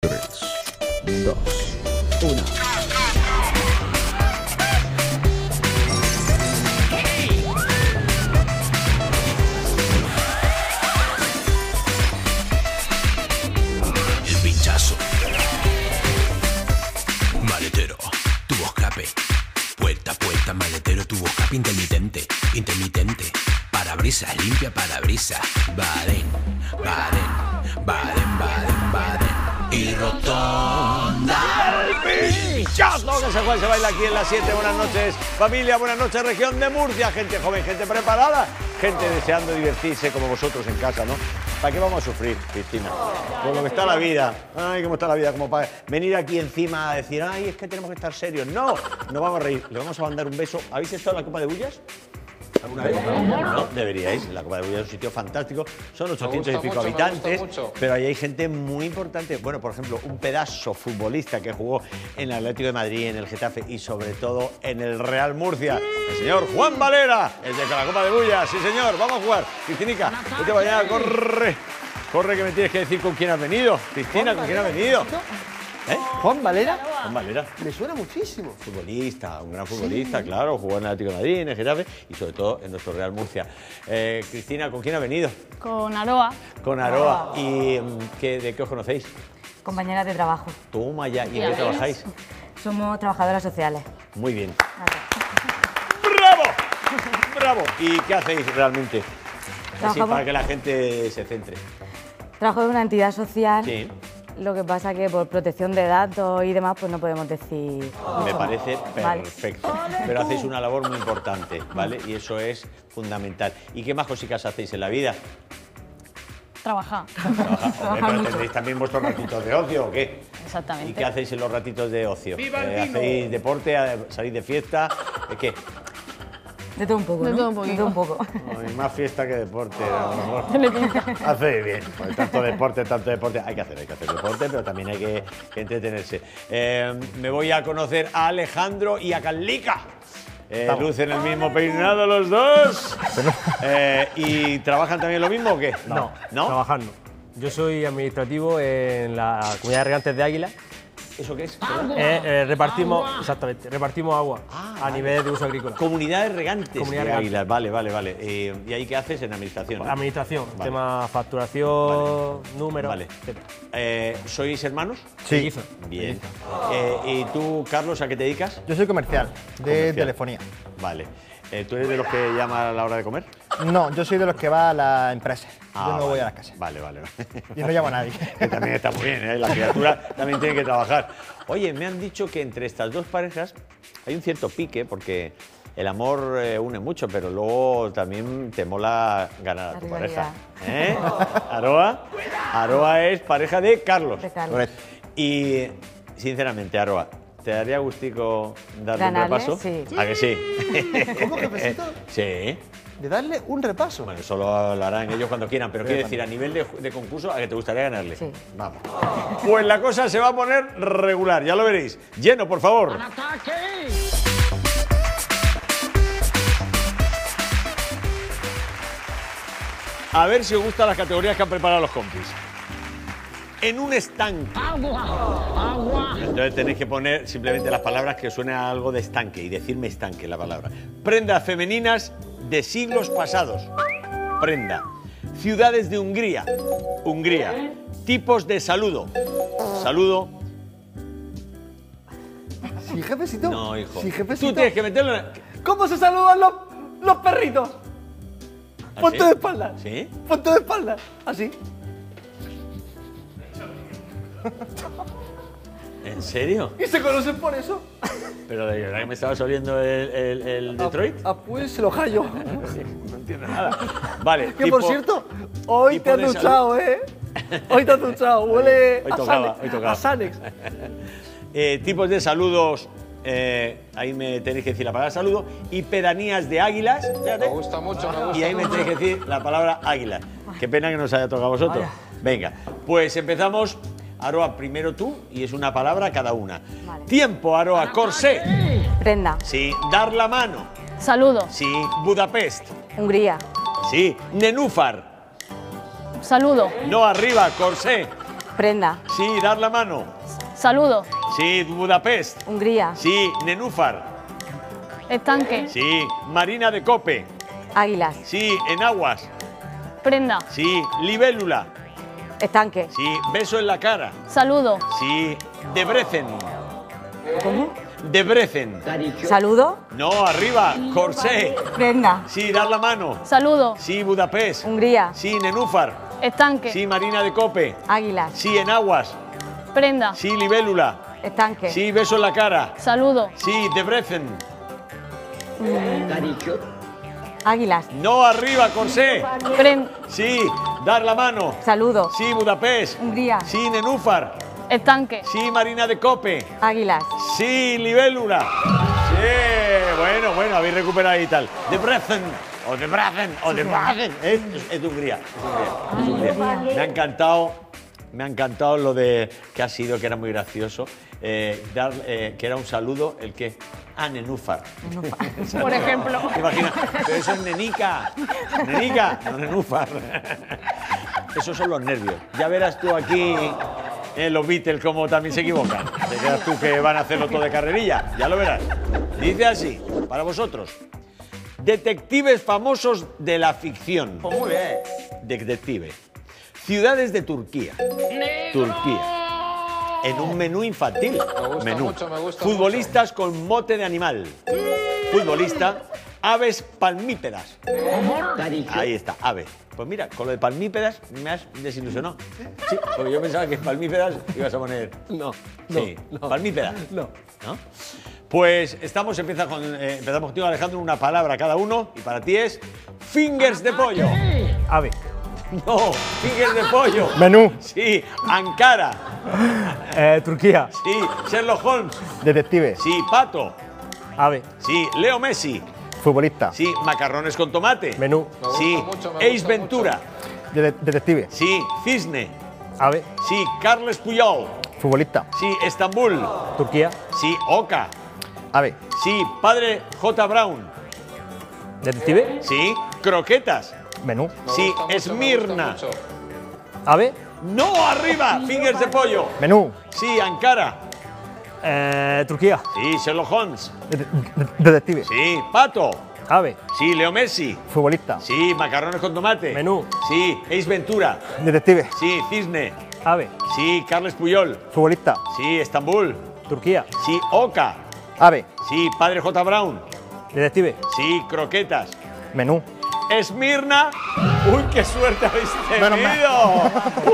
3, 2, 1. El pinchazo. Maletero, tubo escape. Puerta, puerta, maletero, tubo escape intermitente. Intermitente. Parabrisas, limpia parabrisas. Baden, Baden, Baden, Baden, Baden. Y rotonda. Pinchazo que se baila aquí en las 7. Buenas noches, familia. Buenas noches, región de Murcia. Gente joven, gente preparada. Gente deseando divertirse como vosotros en casa, ¿no? ¿Para qué vamos a sufrir, Cristina? Por lo que está la vida. Ay, cómo está la vida. Como para venir aquí encima a decir, ay, es que tenemos que estar serios. No, nos vamos a reír. Le vamos a mandar un beso. ¿Habéis estado en la Copa de Bullas? ¿Alguna vez? No, deberíais. La Copa de Bullas es un sitio fantástico. Son 800 y pico habitantes, pero ahí hay gente muy importante. Bueno, por ejemplo, un pedazo futbolista que jugó en el Atlético de Madrid, en el Getafe y sobre todo en el Real Murcia. El señor Juan Valera, el de la Copa de Bullas. Sí, señor, vamos a jugar. Cristinica, vete para allá, corre. Corre, que me tienes que decir con quién has venido. Cristina, ¿con quién has venido? ¿Juan Valera? Juan Valera. Me suena muchísimo. Futbolista, un gran futbolista, claro. Jugó en el Atlético de Madrid, en el Getafe y sobre todo en nuestro Real Murcia. Cristina, ¿con quién ha venido? Con Aroa. Con Aroa. ¿Y de qué os conocéis? Compañeras de trabajo. Toma ya. ¿Y en qué trabajáis? Somos trabajadoras sociales. Muy bien. ¡Bravo! ¡Bravo! ¿Y qué hacéis realmente? Así para que la gente se centre. Trabajo en una entidad social. Sí. Lo que pasa que por protección de datos y demás, pues no podemos decir... Me parece perfecto. Vale. Pero hacéis una labor muy importante, ¿vale? Y eso es fundamental. ¿Y qué más cositas hacéis en la vida? Trabajar. Hombre, pero ¿tendréis también vuestros ratitos de ocio o qué? Exactamente. ¿Y qué hacéis en los ratitos de ocio? ¿Hacéis deporte? ¿Salís de fiesta? ¿Qué? De todo un poco, De ¿no? todo un poquito. De todo un poco. Hay más fiesta que deporte, a lo mejor. Hacéis bien. Pues tanto deporte. Hay que hacer deporte, pero también hay que entretenerse. Me voy a conocer a Alejandro y a Carlica. Lucen el mismo peinado los dos. ¿Y trabajan también lo mismo o qué? No, ¿No? trabajando. Yo soy administrativo en la Comunidad de Regantes de Águila. ¿Eso qué es? Repartimos, exactamente, repartimos agua a nivel de uso agrícola. Comunidades regantes Comunidad de regante. Águilas, vale. ¿Y ahí qué haces en administración? ¿No? Administración, Vale. tema facturación, números, Vale. etc. ¿Sois hermanos? Sí. Bien. ¿Y tú, Carlos, a qué te dedicas? Yo soy comercial, de Comercial. telefonía. Vale. ¿Tú eres de los que llama a la hora de comer? No, yo soy de los que va a la empresa. Yo no vale. voy a la casa. Vale. Y no llamo a nadie. Que también está muy bien, ¿eh? La criatura también tiene que trabajar. Oye, me han dicho que entre estas dos parejas hay un cierto pique, porque el amor une mucho, pero luego también te mola ganar a tu pareja. Aroa es pareja de Carlos. De Carlos. Correcto. Y, sinceramente, Aroa, ¿te daría gustico darle un ¿Ganarle? repaso? Sí. ¿A que sí? ¿Cómo, jefecito? Sí. De darle un repaso. Bueno, eso lo harán ellos cuando quieran, pero quiero decir, a nivel de concurso, ¿a que te gustaría ganarle? Sí. Vamos. Pues la cosa se va a poner regular, ya lo veréis. Lleno, por favor. A ver si os gustan las categorías que han preparado los compis. En un estanque. Entonces tenéis que poner simplemente las palabras que suenen a algo de estanque y decirme estanque la palabra. Prendas femeninas de siglos pasados. Prenda. Ciudades de Hungría. Hungría. Tipos de saludo. Saludo. Sí, jefecito. No, hijo. Sí, jefecito. Tú tienes que meterlo en... ¿Cómo se saludan los perritos? ¿Ah, Ponte sí? de espalda. ¿Sí? Ponte de espalda. Así. ¿En serio? ¿Y se conocen por eso? ¿Pero de verdad que me estabas oliendo el Detroit? Pues se lo hallo. No entiendo nada. Vale. Que por cierto, hoy tipo te has de duchado, ¿eh? Hoy te has duchado. Huele Hoy a tocaba, Sanex. hoy tocaba. A Sanex. Tipos de saludos, ahí me tenéis que decir la palabra saludo. Y pedanías de águilas. Fíjate. Me gusta mucho, me gusta. Y ahí me tenéis que decir la palabra águila. Qué pena que nos haya tocado a vosotros. Venga, pues empezamos. Aroa, primero tú, y es una palabra cada una. Vale. Tiempo, Aroa. Corsé. Prenda. Sí. Dar la mano. Saludo. Sí. Budapest. Hungría. Sí. Nenúfar. Saludo. No arriba. Corsé. Prenda. Sí, dar la mano. Saludo. Sí, Budapest. Hungría. Sí, nenúfar. Estanque. Sí, marina de cope. Águilas. Sí, enaguas. Prenda. Sí, libélula. Estanque. Sí, beso en la cara. Saludo. Sí, Debrecen. ¿Cómo? Debrecen. Saludo. No, arriba, corsé. Prenda. Sí, dar la mano. Saludo. Sí, Budapest. Hungría. Sí, nenúfar. Estanque. Sí, marina de cope. Águilas. Sí, enaguas. Prenda. Sí, libélula. Estanque. Sí, beso en la cara. Saludo. Sí, Debrecen. Águilas. No, arriba, corsé. Sí, dar la mano. Saludo. Sí, Budapest. Hungría. Sí, nenúfar. Estanque. Sí, marina de cope. Águilas. Sí, libélula. Sí, bueno, habéis recuperado y tal. Debrecen, o Debrecen, o Debrecen. Es de Hungría. Es Hungría. Me ha encantado lo de que ha sido, que era muy gracioso. Que era un saludo, el que. Ah, nenúfar. Por ejemplo. ¿Te imaginas? Pero eso es nenica. Nenica, no nenúfar. Esos son los nervios. Ya verás tú aquí los Beatles como también se equivocan. Te quedas tú que van a hacerlo todo de carrerilla. Ya lo verás. Dice así, para vosotros. Detectives famosos de la ficción. Muy bien. Detective. Ciudades de Turquía. Turquía. En un menú infantil. Me gusta mucho. Futbolistas con mote de animal. Futbolista. Aves palmípedas. Ahí está, ave. Pues mira, con lo de palmípedas me has desilusionado. Sí, porque yo pensaba que palmípedas ibas a poner. No. Sí, no. palmípedas. No. ¿No? Pues empezamos contigo, Alejandro, una palabra cada uno. Y para ti es fingers de pollo. Ave. No, fingers de pollo. Menú. Sí, Ankara. Turquía. Sí, Sherlock Holmes. Detective. Sí, pato. Ave. Sí, Leo Messi. Futbolista. Sí, macarrones con tomate. Menú. Sí, Ace Ventura. Detective. Sí, cisne. Ave. Sí, Carles Puyol. Futbolista. Sí, Estambul. Turquía. Sí, Oca. Ave. Sí, padre J. Brown. Detective. Sí, croquetas. Menú. Sí, Esmirna. Ave. No, arriba, fingers de pollo. Menú. Sí, Ankara. Turquía. Sí, Sherlock Holmes. Detective. Sí, pato. Ave. Sí, Leo Messi. Futbolista. Sí, macarrones con tomate. Menú. Sí, Ace Ventura. Detective. Sí, cisne. Ave. Sí, Carles Puyol. Futbolista. Sí, Estambul. Turquía. Sí, Oca. Ave. Sí, padre J. Brown. Detective. Sí, croquetas. Menú. Esmirna. Uy, qué suerte habéis Menos tenido.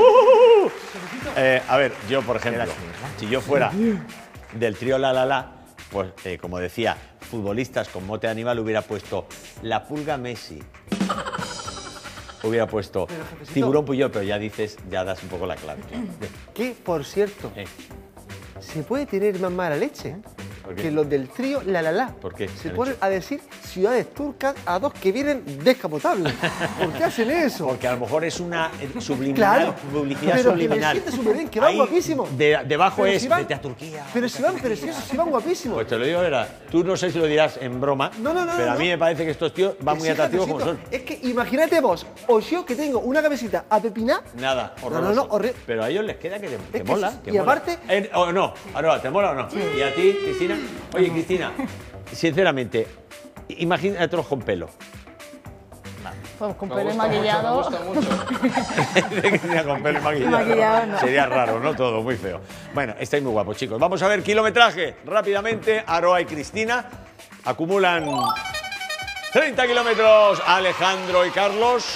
A ver, yo, por ejemplo, si yo fuera del trío La La La, pues, como decía, futbolistas con mote de animal, hubiera puesto la pulga Messi. Hubiera puesto tiburón Puyol, pero ya dices, ya das un poco la clave. Que, por cierto, se puede tener más mala leche ¿Por qué? que los del trío La La La. ¿Por qué? Se ponen a decir ciudades turcas a dos que vienen descapotables. ¿Por qué hacen eso? Porque a lo mejor es una subliminal, Claro, publicidad pero subliminal. que me siente súper bien, que van Ahí, guapísimos. Debajo Pero es, si van- vete a Turquía. Pero si van, pero si van guapísimos. Pues te lo digo, verás. Tú no sé si lo dirás en broma, No, pero a mí me parece que estos tíos van muy Sí, atractivos como son. Jacercito, es que imagínate vos, o yo que tengo una cabecita a pepiná. Nada, No, horroroso. no, horrible. Pero a ellos les queda que que mola. sí, que y mola. aparte- O no, Aroa, ¿te mola o no? ¿Y a ti, Cristina? Oye, Cristina, sinceramente, imagínatelos con pelo. Pues con pelo y maquillado. Cristina con pelo y maquillado. Maquillado, no. Sería raro, ¿no? Todo, muy feo. Bueno, estáis muy guapos, chicos. Vamos a ver kilometraje. Rápidamente, Aroa y Cristina acumulan 30 kilómetros. Alejandro y Carlos.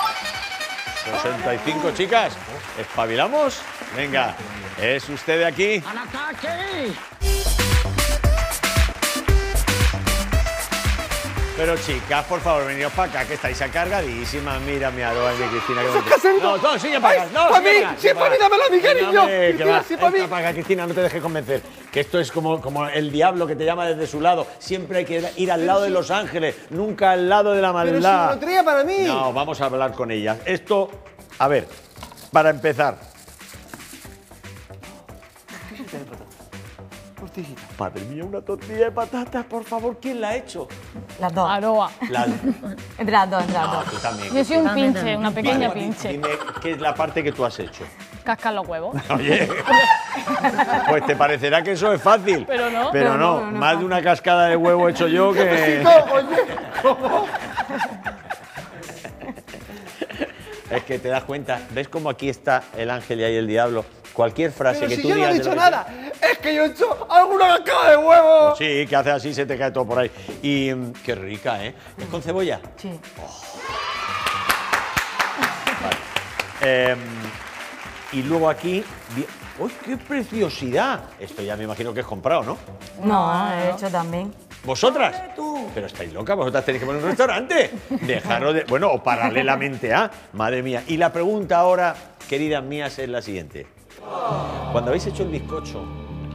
65, chicas. ¿Espabilamos? Venga, ¿es usted de aquí? ¡Al ataque! Pero chicas, por favor, venidos para acá, que estáis cargadísimas. Mira, mi Aroa y mi Cristina. que ¡Eso es bonito. caserito! No, todo, sigue para acá. No, ¡Pa' sigue mí! para acá, ¡Sí, sigue pa' mí, dámelo a mi cariño! Venga, hombre, que Cristina, va. sí, pa' mí. Entra para acá, Cristina, no te dejes convencer. Que esto es como el diablo que te llama desde su lado. Siempre hay que ir al lado de los ángeles, nunca al lado de la Pero si maldad. me lo traía para mí. No, vamos a hablar con ella. Esto, a ver, para empezar. Tortillita. Madre mía, una tortilla de patatas, por favor, ¿quién la ha hecho? Las dos. Aroa. La... Entre las dos, entre las No, dos. tú también. Yo soy un pinche, una pequeña Vale, pinche. Dime qué es la parte que tú has hecho. Cascar los huevos. Oye, pues te parecerá que eso es fácil. Pero no. Pero no, no, más de una cascada de huevo he hecho yo que... Oye, ¿cómo? Es que te das cuenta, ¿ves cómo aquí está el ángel y ahí el diablo? Cualquier frase Pero que si tú yo no digas... he de dicho lo que nada, es que yo he hecho alguna cascada de huevo. sea, sí, que hace así, se te cae todo por ahí. Y qué rica, ¿eh? ¿Es con cebolla? Sí. Y luego aquí... ¡Uy, qué preciosidad! Esto ya me imagino que es comprado, ¿no? No, he hecho también. ¿Vosotras? Pero estáis locas, vosotras tenéis que poner un restaurante. Dejaros de... Bueno, o paralelamente a... Madre mía. Y la pregunta ahora, queridas mías, es la siguiente. Cuando habéis hecho el bizcocho...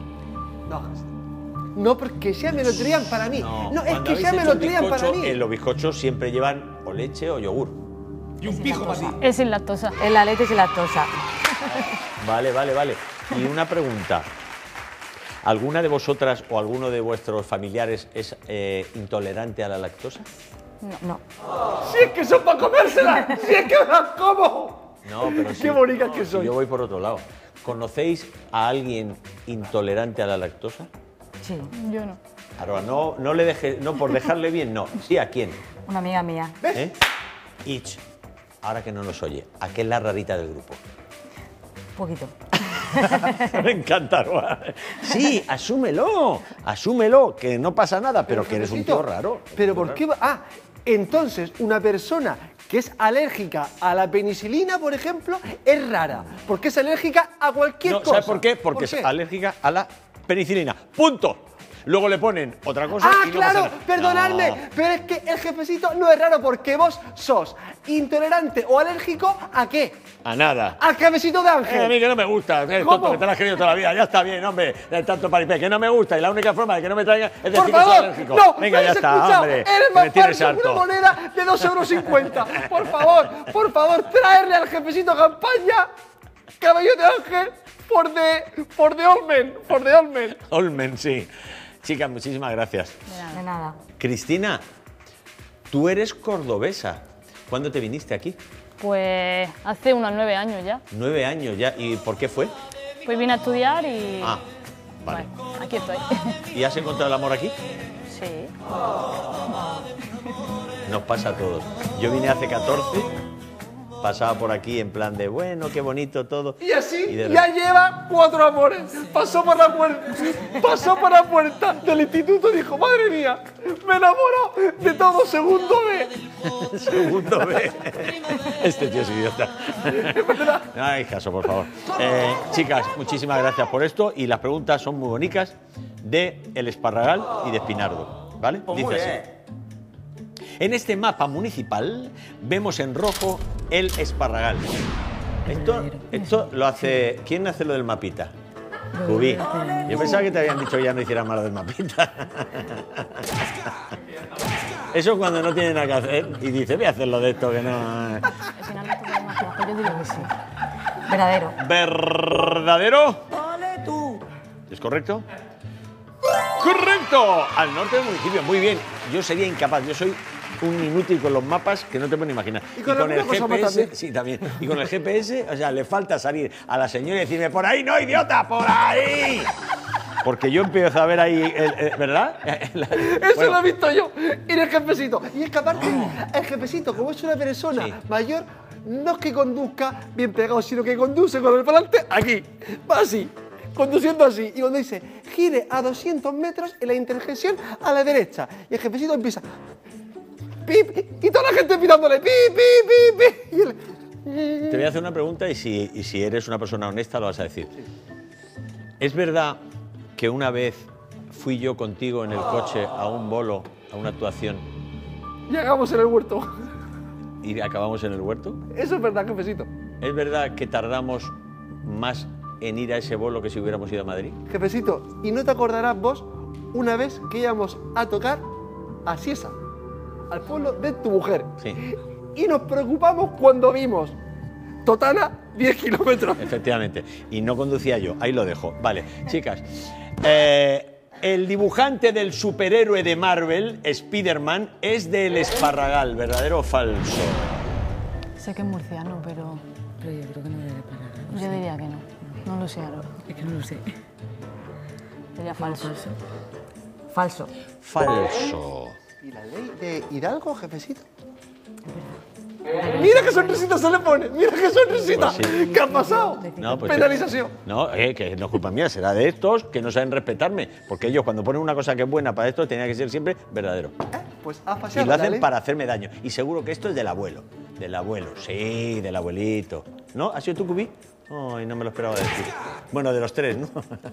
No, porque ya me lo traían para mí. No, es cuando que habéis ya me hecho lo el traían para bizcocho, mí. los bizcochos siempre llevan o leche o yogur. Es sin lactosa. Es la leche sin lactosa. Vale. Y una pregunta. ¿Alguna de vosotras o alguno de vuestros familiares es intolerante a la lactosa? No. Si es que son para comérsela, si es que me las como. No, pero sí. Qué bonitas que Si soy. yo voy por otro lado. ¿Conocéis a alguien intolerante a la lactosa? Sí. Yo no. Ahora, no le deje, no por dejarle bien, no. Sí, ¿a quién? Una amiga mía. ¿Eh? Ich. Ahora que no nos oye, ¿a qué es la rarita del grupo? Poquito. Me encanta, ¿no? Sí, asúmelo, que no pasa nada, pero que eres un tío raro. ¿Pero por qué? Entonces una persona que es alérgica a la penicilina, por ejemplo, es rara, porque es alérgica a cualquier No, cosa. ¿sabes por qué? Porque es alérgica a la penicilina. ¡Punto! Luego le ponen otra cosa y no claro, pasa nada. perdonadme, No. pero es que el jefecito no es raro porque vos sos intolerante o alérgico ¿a qué? A nada. Al jefecito de Ángel. A mí que no me gusta, es ¿Cómo? tonto que te lo has querido toda la vida, ya está bien, hombre, de tanto paripé, que no me gusta y la única forma de que no me traigan es Por decir que soy favor, alérgico. no, Venga, ¿me ya has está, escuchado? hombre, Eres que me más tienes falso que una harto. moneda de 2,50 €. Por favor, traerle al jefecito campaña Cabello de Ángel por de Olmen. Olmen, sí. Chicas, muchísimas gracias. De nada. Cristina, tú eres cordobesa. ¿Cuándo te viniste aquí? Pues hace unos 9 años ya. 9 años ya. ¿Y por qué fue? Pues vine a estudiar y... Ah, vale. Bueno, aquí estoy. ¿Y has encontrado el amor aquí? Sí. Nos pasa a todos. Yo vine hace 14, pasaba por aquí en plan de, bueno, qué bonito todo. Y así de ya lleva 4 amores. Pasó por la puerta del instituto y dijo, madre mía, me enamoro de todo segundo B. Segundo B. Este tío es idiota. No hagáis caso, por favor. Chicas, muchísimas gracias por esto. Y las preguntas son muy bonitas de El Esparragal y de Espinardo. ¿Vale? Dice así. En este mapa municipal vemos en rojo el Esparragal. Esto lo hace... ¿Quién hace lo del mapita? Cubí. Yo pensaba que te habían dicho que ya no hicieras más lo del mapita. Eso cuando no tiene nada que hacer y dice, voy a hacer lo de esto que no... Al final esto tiene más trabajo, yo digo que sí. Verdadero. ¿Verdadero? ¿Es correcto? ¡Correcto! Al norte del municipio, muy bien. Yo sería incapaz, yo soy un inútil con los mapas que no te puedes imaginar. Y con el alguna cosa más GPS, también. sí, también. Y con el GPS, o sea, le falta salir a la señora y decirme, por ahí no, idiota, por ahí. Porque yo empiezo a ver ahí, ¿verdad? Eso lo he visto yo. Y el jefecito. Y es que aparte, el jefecito, como es una persona Sí. mayor, no es que conduzca bien pegado, sino que conduce con el volante aquí. Va así, conduciendo así. Y cuando dice, gire a 200 metros en la intersección a la derecha. Y el jefecito empieza, pip, y toda la gente pitándole, pip, pip, pip, pip. Y él, Te voy a hacer una pregunta y si eres una persona honesta lo vas a decir. ¿Es verdad que una vez fui yo contigo en el coche a un bolo, a una actuación, llegamos en el huerto. y acabamos en el huerto? Eso es verdad, jefecito. ¿Es verdad que tardamos más en ir a ese bolo que si hubiéramos ido a Madrid? Jefecito, ¿y no te acordarás vos una vez que íbamos a tocar a Ciesa, al pueblo de tu mujer? Sí, Y nos preocupamos cuando vimos Totana 10 kilómetros. efectivamente. Y no conducía yo, ahí lo dejo. Vale, chicas. El dibujante del superhéroe de Marvel, Spider-Man, es del Esparragal, ¿verdadero o falso? Sé que es murciano, pero... Pero yo creo que no debe parar. Yo diría que no. No lo sé, Aro. Es que no lo sé. Sería falso. Falso. Falso. ¿Y la ley de Hidalgo, jefecito? Mira qué sonrisita se le pone, mira qué sonrisita. Pues sí. ¿Qué ha pasado? No, pues Penalización. No, que no es culpa mía, será de estos que no saben respetarme. Porque ellos cuando ponen una cosa que es buena para esto, tenía que ser siempre verdadero. Pues ha Y fallado lo la hacen ley. para hacerme daño. Y seguro que esto es del abuelo. Del abuelo, sí, del abuelito. ¿No? ¿Ha sido tu cubí? Ay, no me lo esperaba decir. Bueno, de los tres, ¿no?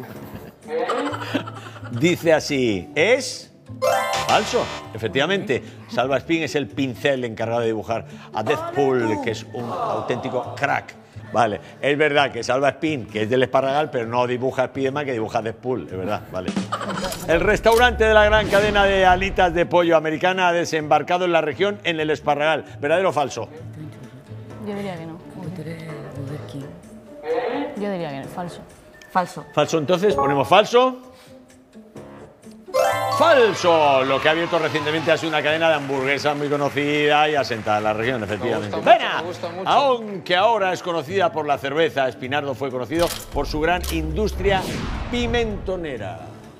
Dice así, es... falso, efectivamente. Salva Spin es el pincel encargado de dibujar a Deadpool, que es un auténtico crack. Vale, es verdad que Salva Spin, que es del Esparragal, pero no dibuja a Spiderman, que dibuja a Deadpool, es verdad, vale. El restaurante de la gran cadena de alitas de pollo americana ha desembarcado en la región en el Esparragal. ¿Verdadero o falso? Yo diría que no. Yo diría que no. Falso. Falso. Falso, entonces, ponemos falso. ¡Falso! Lo que ha abierto recientemente ha sido una cadena de hamburguesas muy conocida y asentada en la región, efectivamente. ¡Vena! Aunque ahora es conocida por la cerveza, Espinardo fue conocido por su gran industria pimentonera.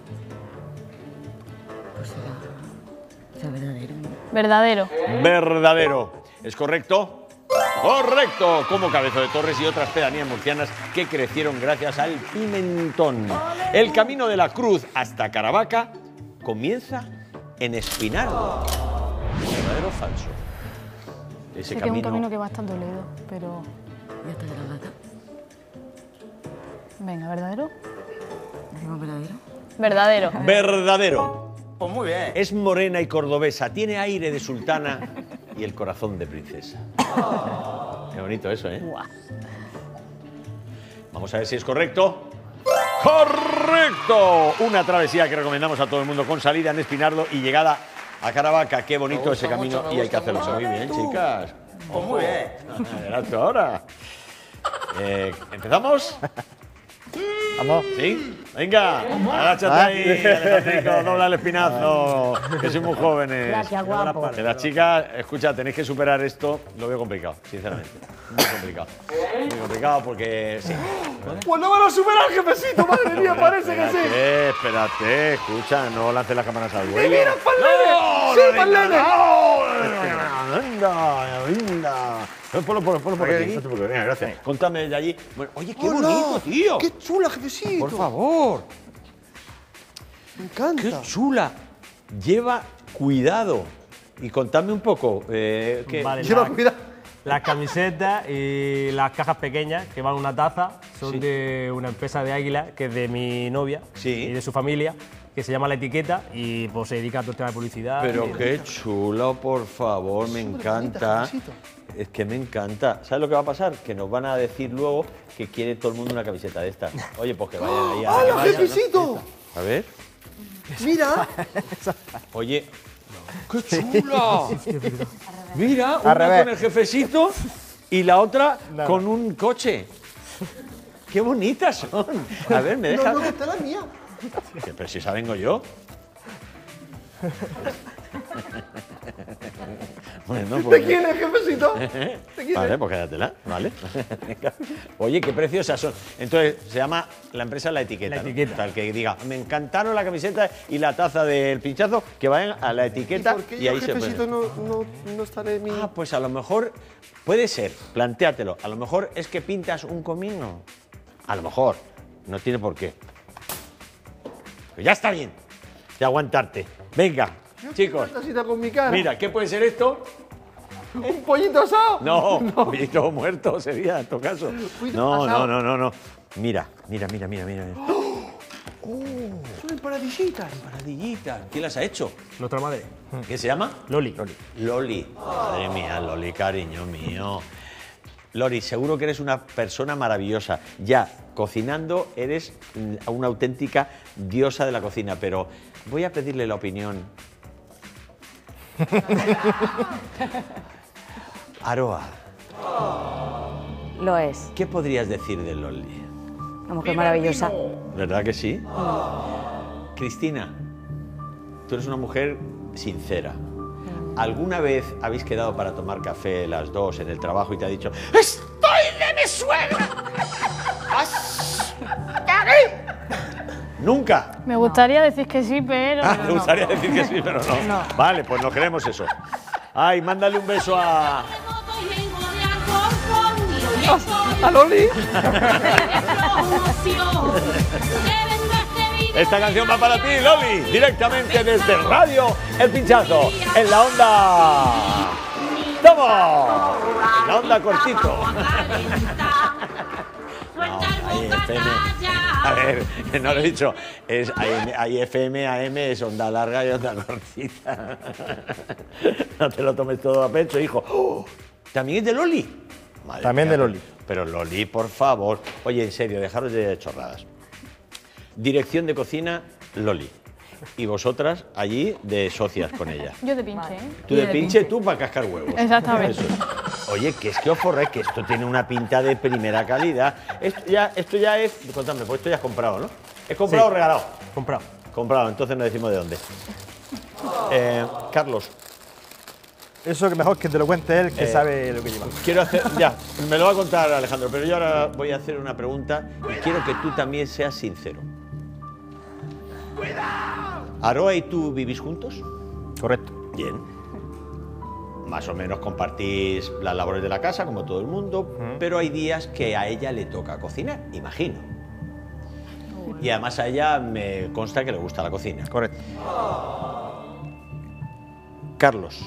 Será verdadero. Verdadero. Verdadero. ¿Es correcto? ¡Correcto! Como Cabezo de Torres y otras pedanías murcianas que crecieron gracias al pimentón. El camino de la Cruz hasta Caravaca comienza en Espinardo. ¿Verdadero o falso? Ese Sé que es un camino que va hasta Toledo, pero... Ya está Caravaca. Venga, ¿verdadero? ¿Decimos verdadero? Verdadero. Verdadero. Pues muy bien. Es morena y cordobesa, tiene aire de sultana y el corazón de princesa. Qué bonito eso, ¿eh? Guau. Vamos a ver si es correcto. ¡Correcto! Una travesía que recomendamos a todo el mundo con salida en Espinardo y llegada a Caravaca. Qué bonito ese camino y hay que hacerlo. Muy bien, chicas. Pues muy bien. Verás tú ahora. ¿Empezamos? Vamos. ¿Sí? Venga, agáchate ahí, Alejandrico, dobla el espinazo, que sois muy jóvenes. Gracias, guapo. Que las chicas, escucha, tenéis que superar esto, lo veo complicado, sinceramente. Muy complicado. Muy complicado porque sí. Pues no van a superar, jefecito, madre mía, parece que sí. Espérate, escucha, no lances las cámaras al vuelo. ¡Mira, Palene! ¡Sí, Palene! ¡Anda! Ponlo por aquí. No te preocupes, venga, gracias. Contame de allí. Bueno, oye, qué bonito, tío. ¡Qué chula, jefecito! Por favor. Me encanta. ¡Qué chula! Lleva cuidado. Y contadme un poco. Vale, Lleva cuidado. las camisetas y las cajas pequeñas que van a una taza son de una empresa de Águila que es de mi novia y de su familia, que se llama La Etiqueta y pues se dedica a todo el tema de publicidad. Pero qué chulo, por favor, me encanta. Es que me encanta. ¿Sabes lo que va a pasar? Que nos van a decir luego que quiere todo el mundo una camiseta de estas. Oye, pues que vayan ahí a... ¡Hala, jefecito! A ver. Mira. Oye, ¡qué chula! Mira, Al una revés. con el jefecito y la otra con un coche. ¡Qué bonitas son! A ver, me deja... No, no, está la mía. Pero si esa vengo yo. Bueno, ¿De pues... quién es, jefecito? ¿De quién Vale, es? pues quédatela, ¿vale? Oye, qué preciosas son. Entonces, se llama la empresa La Etiqueta. La Etiqueta. ¿No? Tal que diga, me encantaron la camiseta y la taza del pinchazo, que vayan a La Etiqueta ¿Por qué y yo, ahí se jefecito, puede. no estaré en mi...? Ah, pues a lo mejor, puede ser, plantéatelo. A lo mejor es que pintas un comino. A lo mejor, no tiene por qué. Pero ya está bien de aguantarte. Venga, chicos. Una tacita con mi cara. Mira, ¿qué puede ser esto? ¿Un pollito asado? No, un pollito muerto sería en tu caso. Pollito No, asado. no. Mira. Son empanadillitas. Empanadillitas. ¿Quién las ha hecho? Nuestra madre. ¿Qué se llama? Loli. Loli. Madre mía, Loli, cariño mío. Loli, seguro que eres una persona maravillosa. Ya, cocinando eres una auténtica diosa de la cocina, pero voy a pedirle la opinión. Aroa, Lo es. ¿qué podrías decir de Loli? Una mujer maravillosa. ¿Verdad que sí? Cristina, tú eres una mujer sincera. ¿Alguna vez habéis quedado para tomar café las dos en el trabajo y te ha dicho ¡estoy de mi suegra! Nunca. Me gustaría decir que sí, pero. Ah, pero me no. gustaría decir que sí, pero no. No. Vale, pues no queremos eso. Ay, mándale un beso a... ¿A Loli? Esta canción va para ti, Loli, directamente desde Radio El Pinchazo, en la onda... ¡Vamos! En la onda cortito. No, hay FM. A ver, no lo he dicho. Hay FM, AM, es onda larga y onda cortita. No te lo tomes todo a pecho, hijo. ¡Oh! ¿También es de Loli? Madre También mía, de Loli. Pero Loli, por favor. Oye, en serio, dejaros de chorradas. Dirección de cocina, Loli. Y vosotras allí de socias con ella. Yo de pinche, ¿eh? Tú de pinche, tú para cascar huevos. Exactamente. Eso. Oye, que es que os forráis, que esto tiene una pinta de primera calidad. Esto ya es... Contadme, pues esto ya es comprado, ¿no? ¿Es comprado o regalado? Comprado. Comprado, entonces no decimos de dónde. Carlos. Eso que mejor que te lo cuente él, que sabe lo que lleva. Quiero hacer... Ya, me lo va a contar Alejandro, pero yo ahora voy a hacer una pregunta y quiero que tú también seas sincero. ¿Aroa y tú vivís juntos? Correcto. Bien. Más o menos compartís las labores de la casa, como todo el mundo, pero hay días que a ella le toca cocinar, imagino. Y además a ella me consta que le gusta la cocina. Correcto. Carlos,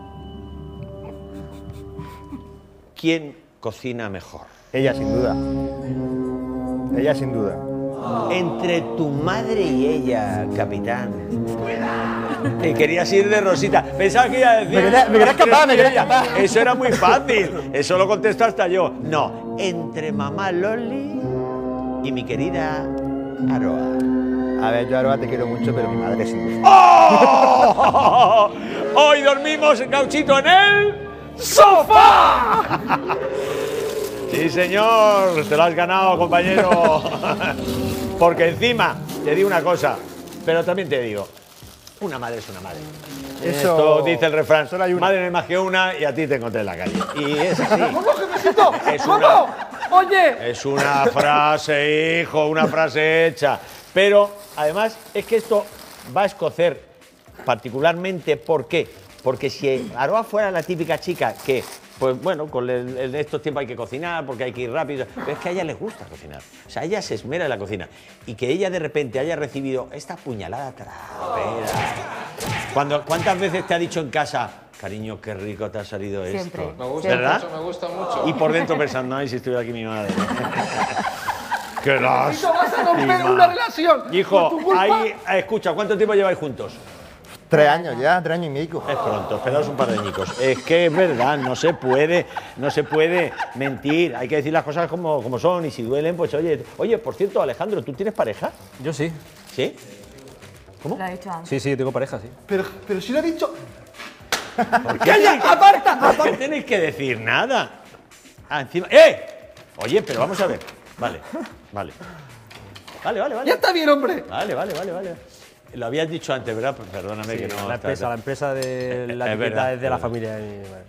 ¿quién cocina mejor? Ella sin duda. Ella sin duda. Entre tu madre y ella, capitán. Te querías ir de Rosita. Pensaba que iba a decir... Me quería escapar, me quería escapar. Eso era muy fácil. Eso lo contesto hasta yo. No, entre mamá Loli y mi querida Aroa. A ver, yo Aroa te quiero mucho, pero mi madre sin duda. ¡Oh! Hoy dormimos, Gauchito, en el sofá. Sí, señor, te lo has ganado, compañero. Porque encima, te digo una cosa, pero también te digo, una madre es una madre. Eso Esto dice el refrán, solo hay una. madre no hay más que una y a ti te encontré en la calle. Y es así. ¿Cómo, jefecito? Es ¿Cómo? una- Oye, Es una frase, hijo, una frase hecha. Pero, además, es que esto va a escocer particularmente, ¿por qué? Porque si Aroa fuera la típica chica que, pues bueno, en estos tiempos hay que cocinar porque hay que ir rápido, pero es que a ella les gusta cocinar. O sea, ella se esmera en la cocina. Y que ella de repente haya recibido esta puñalada trapera. ¿Cuántas veces te ha dicho en casa, cariño, qué rico te ha salido Siempre. esto? Me gusta ¿verdad? Me gusta mucho. Y por dentro pensando, ay, si estuviera aquí mi madre. ¡Qué eso vas a romper una relación. Hijo, Por tu culpa. ahí, escucha, ¿cuánto tiempo lleváis juntos? 3 años ya, 3 años y medio. Es pronto, esperaos un par de añicos. Es que es verdad, no se puede mentir. Hay que decir las cosas como son y si duelen, pues oye, por cierto, Alejandro, ¿tú tienes pareja? Yo sí. ¿Sí? ¿Cómo? Lo ha dicho antes. Sí, sí, tengo pareja, sí. Pero si lo ha dicho. ¿Por qué ¿Por qué tenéis que decir nada? Ah, encima... ¡Eh! Oye, pero vamos a ver. Vale. Ya está bien, hombre. Vale. Lo habías dicho antes, ¿verdad? Pues perdóname que no... La empresa de la Es etiqueta verdad, es de la es familia de mi madre.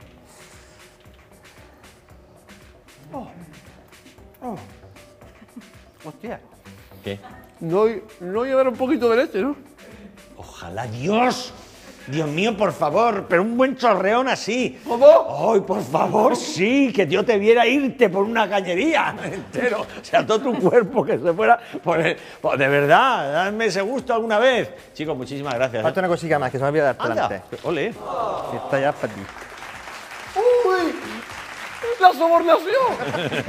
Hostia. ¿Qué? No llevar un poquito de leche, ¿no? Ojalá, Dios. Dios mío, por favor, pero un buen chorreón así. ¿Cómo? ¡Ay, por favor, sí! Que yo te viera irte por una cañería entero. O sea, todo tu cuerpo que se fuera de verdad, dame ese gusto alguna vez. Chicos, muchísimas gracias. Falta una cosilla más que se me olvidó darte Anda, antes. ole. Esta ya es para ti. ¡Uy! ¡La sobornación!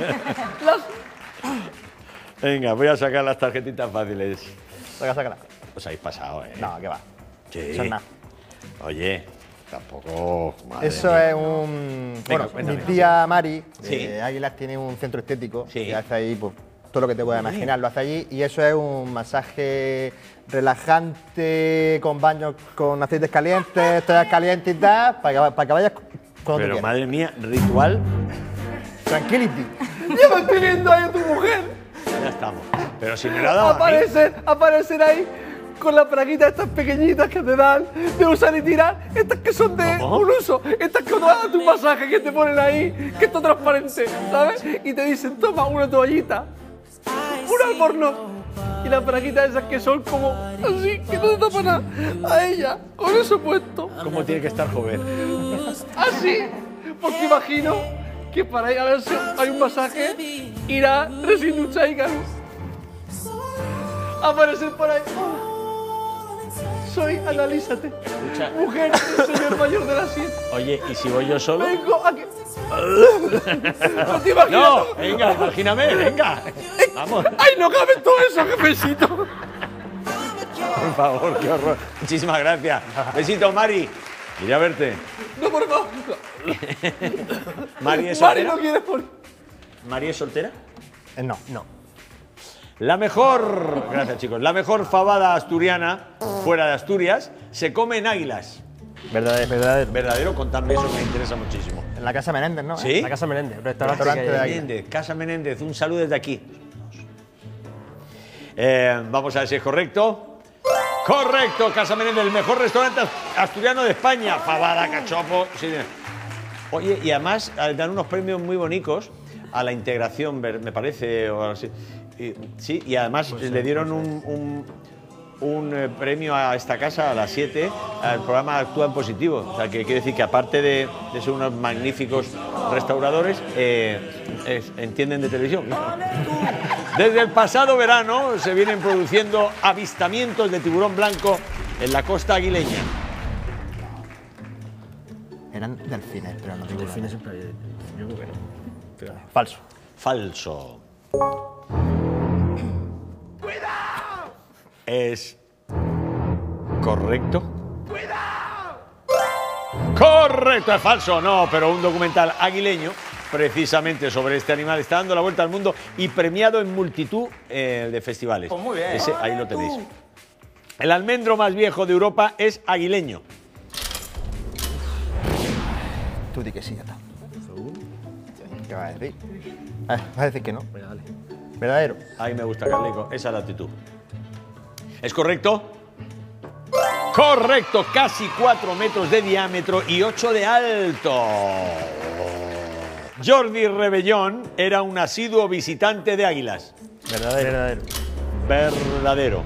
Venga, voy a sacar las tarjetitas fáciles. Sácala. Os habéis pasado, ¿eh? No, ¿qué va? Sí. Eso es nada. Oye, tampoco... madre Eso mía. es un... Venga, Bueno, cuéntame. mi tía Mari, Sí. de Águilas, tiene un centro estético Sí. que hace ahí pues, todo lo que te puedas imaginar, lo hace allí. Y eso es un masaje relajante, con baños con aceites calientes, toallas calientes y tal, para que vayas cuando Pero tú quieras. madre mía, ritual, Tranquility. Yo me estoy viendo ahí a tu mujer ya estamos. Pero si me lo ha dado a mí. aparecer ahí con las braguitas estas pequeñitas que te dan de usar y tirar, estas que son de un uso, estas que cuando vas a tu masaje que te ponen ahí, que está transparente, ¿sabes? Y te dicen, toma una toallita, un albornoz. Y las braguitas esas que son como así, que no te tapan a ella, con eso puesto. ¿Cómo tiene que estar joven? Así, porque imagino que para ir a ver si hay un masaje, irá recién ducha y aparecer por ahí. Soy, analízate. Escucha. Mujer del señor mayor de la 7. Oye, ¿y si voy yo solo? Vengo a que... No te imaginas. No, venga, imagíname, venga. Vamos. ¡Ay, no cabe todo eso, jefecito! Por favor, qué horror. Muchísimas gracias. Besito, Mari. Iré a verte. No, por favor. Mari es Mari soltera. no quiere morir. ¿Mari es soltera? No. La mejor, gracias chicos, la mejor fabada asturiana, fuera de Asturias, se come en Águilas. Verdadero. Verdadero, contadme eso, me interesa muchísimo. En la Casa Menéndez, ¿no? ¿Sí? La Casa Menéndez, restaurante Restaurante que de hay. Águila. Menéndez, Casa Menéndez, un saludo desde aquí. Vamos a ver si es correcto. Correcto, Casa Menéndez, el mejor restaurante asturiano de España. Fabada, cachopo. Sí. Oye, y además dan unos premios muy bonitos a la integración, me parece, o algo así. Sí, y además le dieron un premio a esta casa, a las 7, al programa Actúa en Positivo. O sea, que quiere decir que aparte de ser unos magníficos restauradores, entienden de televisión. Desde el pasado verano se vienen produciendo avistamientos de tiburón blanco en la costa aguileña. Eran delfines, pero no tiburones. Delfines siempre hay. Yo creo que no. Falso. Falso. ¿Es correcto? Correcto, es falso, no, pero un documental aguileño precisamente sobre este animal está dando la vuelta al mundo y premiado en multitud de festivales. Pues muy bien. Ese, ahí lo tenéis. El almendro más viejo de Europa es aguileño. Tú di que sí, ya está. ¿Qué vas a decir? Vas a decir que no. Venga, dale. Verdadero. Ahí me gusta, Carlico, esa es la actitud. ¿Es correcto? Correcto, casi 4 metros de diámetro y 8 de alto. Jordi Rebellón era un asiduo visitante de Águilas. Verdadero. Verdadero.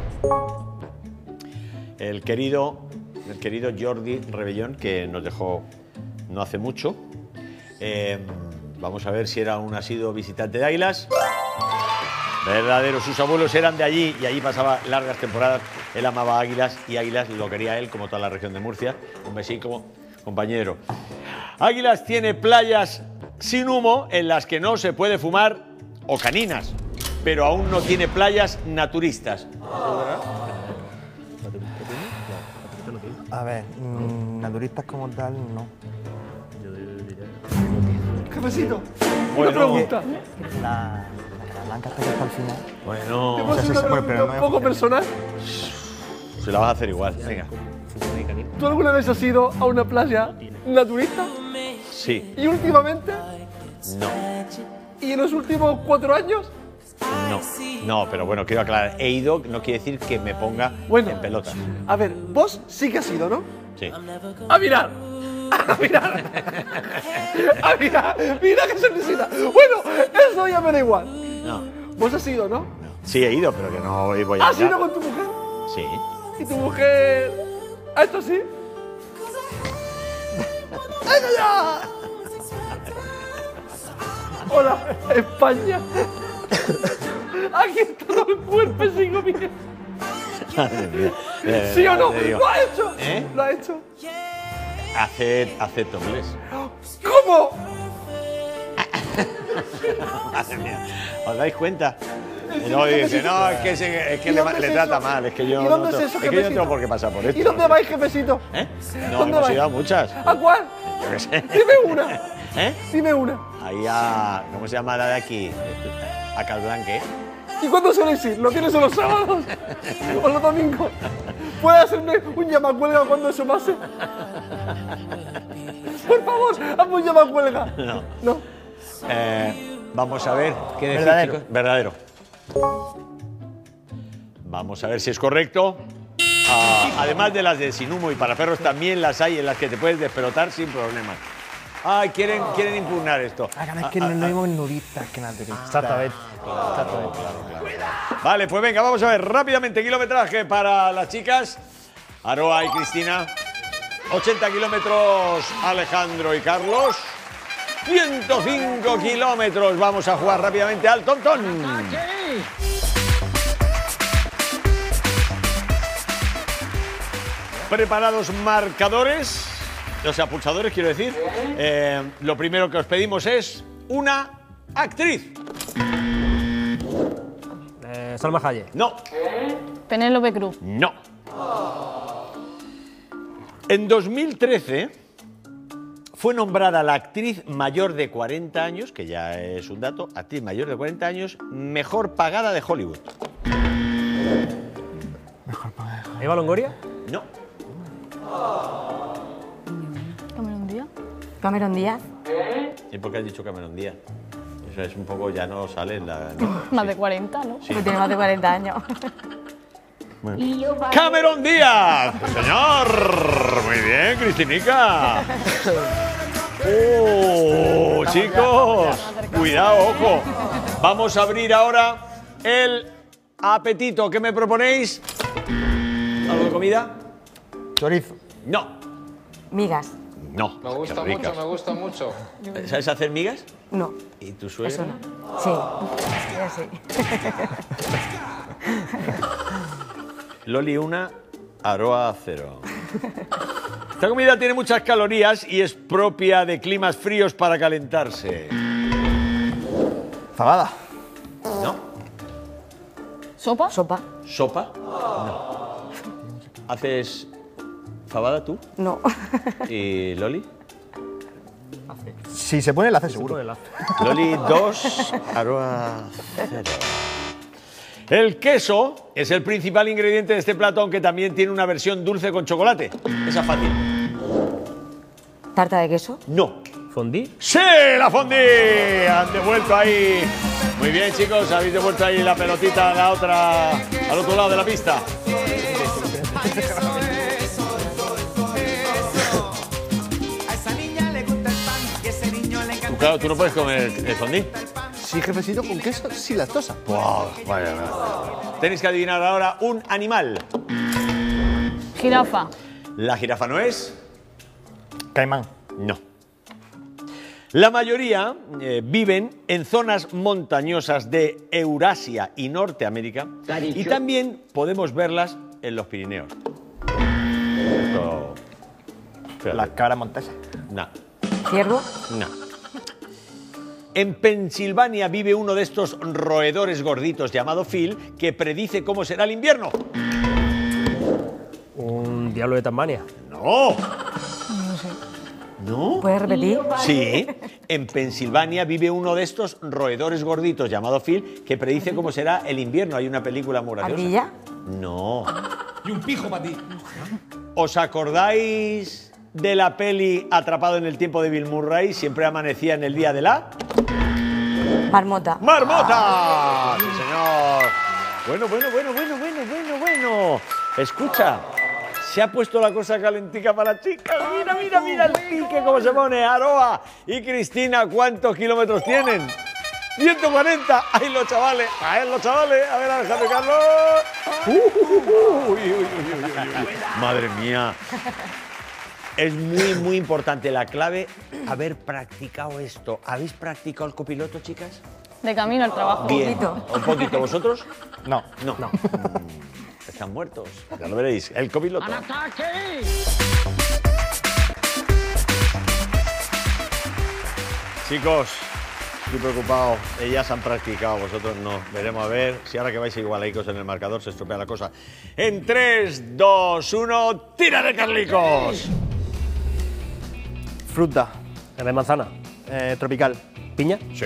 El querido Jordi Rebellón, que nos dejó no hace mucho. Vamos a ver si era un asiduo visitante de Águilas. Verdadero, sus abuelos eran de allí y allí pasaba largas temporadas. Él amaba Águilas y Águilas lo quería él, como toda la región de Murcia. Un besito, compañero. Águilas tiene playas sin humo en las que no se puede fumar o caninas, pero aún no tiene playas naturistas. A ver, naturistas como tal, no. Jefecito, Bueno. una pregunta. La blanca está que está al final. ¿Te Bueno, puedo hacer una bueno, pero pregunta no un me poco funciona. personal? se la vas a hacer igual. Venga. ¿Tú alguna vez has ido a una playa naturista? Sí. ¿Y últimamente? No. ¿Y en los últimos 4 años? No, pero bueno, quiero aclarar. He ido, no quiere decir que me ponga Bueno. en pelotas. A ver, vos sí que has ido, ¿no? Sí. ¡A mirar! ¡A mirar! ¡A mirar! ¡Mira qué sonrisita! Bueno, eso ya me da igual. No. Vos has ido, ¿no? Sí, he ido, pero que no voy a ¿Has ido con tu mujer? Sí. ¿Y tu mujer ha hecho así? ¡Ay, ya! Hola, España. Aquí está todo el cuerpo, sigo bien. Madre mía. ¿Sí o no? Te digo. ¿Lo ha hecho? ¿Eh? ¿Lo ha hecho? Hace topless. ¿Cómo? Madre mía. ¿Os dais cuenta? Y luego dice, no, es que ¿Y dónde le es trata eso? mal, es que yo ¿Y dónde no, es eso, es que yo no jefecito? tengo por qué pasar por esto. ¿Y dónde vais, jefecito? ¿Eh? No, ¿Dónde hemos vais? ido a muchas. ¿A cuál? Yo qué sé. Dime una. ¿Eh? Dime una. Ahí a, ¿cómo se llama la de aquí? A Calblanque. ¿Y cuándo sueles ir? ¿Lo tienes los sábados? ¿O los domingos? ¿Puedes hacerme un llamacuelga cuando eso pase? Por favor, hazme un llamacuelga. No. No. Vamos a ver qué decir, Verdadero. chicos. Verdadero. Vamos a ver si es correcto. Además de las de sin humo y para perros, también las hay en las que te puedes despelotar sin problemas. Ay, quieren impugnar esto. Es que no vimos nudistas que naturistas. Exactamente. Claro. Vale, pues venga, vamos a ver rápidamente kilometraje para las chicas. Aroa y Cristina. 80 kilómetros Alejandro y Carlos. 105 kilómetros. Vamos a jugar rápidamente al tontón. Preparados marcadores, o sea, pulsadores quiero decir. Lo primero que os pedimos es una actriz. Salma Hayek. No. Penélope Cruz. No. En 2013 fue nombrada la actriz mayor de 40 años, que ya es un dato, actriz mayor de 40 años, mejor pagada de Hollywood. ¿Eva Longoria? No. Cameron Díaz. Cameron Díaz. ¿Y por qué has dicho Cameron Díaz? Eso es un poco, ya no sale en la... ¿no? Más Sí. de 40, ¿no? Que tiene más de 40 años. ¡Cameron Díaz! ¡Señor! Muy bien, Cristinica. ¡Oh, chicos! Cuidado, ojo. Vamos a abrir ahora el apetito. ¿Qué me proponéis? ¿Algo de comida? Chorizo. No. Migas. No. Me gusta Qué ricas. mucho, me gusta mucho. ¿Sabes hacer migas? No. ¿Y tu suegra? Eso no. Sí. Sí. Loli 1, Aroa 0. Esta comida tiene muchas calorías y es propia de climas fríos para calentarse. Fabada. ¿No? ¿Sopa? Sopa. ¿Sopa? No. ¿Haces fabada tú? No. ¿Y Loli? Si se pone, la hace seguro. Loli 2, Aroa 0. El queso es el principal ingrediente de este plato, aunque también tiene una versión dulce con chocolate. Esa es fácil. ¿Tarta de queso? No. ¿Fondí? ¡Sí, la fondí! Han devuelto ahí. Muy bien, chicos, habéis devuelto ahí la pelotita a la otra, al otro lado de la pista. Claro, tú no puedes comer el fondí. Sí, jefecito, con queso sin lactosa. Wow, vaya. Tenéis que adivinar ahora un animal. Jirafa. ¿La jirafa no es? Caimán. No. La mayoría viven en zonas montañosas de Eurasia y Norteamérica y también podemos verlas en los Pirineos. Esto... Las cabras monteses. No, ¿Ciervo? no. En Pensilvania vive uno de estos roedores gorditos llamado Phil que predice cómo será el invierno. ¿Un diablo de Tasmania? No. ¿No? ¿Puedes repetir? Sí, en Pensilvania vive uno de estos roedores gorditos llamado Phil que predice cómo será el invierno. Hay una película muy graciosa. ¿Ardilla? No. Y un pijo para ti. ¿Os acordáis de la peli Atrapado en el tiempo de Bill Murray? Siempre amanecía en el día de la... Marmota. ¡Marmota! ¡Sí, señor! Bueno. Escucha, se ha puesto la cosa calentica para chicas. Mira el pique cómo se pone. Aroa y Cristina, ¿cuántos kilómetros tienen? 140. ¡Ahí los chavales! A ver, Alejandro y Carlos. Uy. Madre mía. Es muy importante la clave haber practicado esto. ¿Habéis practicado el copiloto, chicas? De camino al trabajo. Bien. ¿Un poquito vosotros? No. No. Están muertos. Ya lo veréis. El copiloto. Chicos, estoy preocupado. Ellas han practicado, vosotros no. Veremos a ver si ahora que vais igualaicos en el marcador se estropea la cosa. En 3, 2, 1, ¡tírale, Carlicos! Fruta. ¿De manzana? Tropical. ¿Piña? ¡Sí!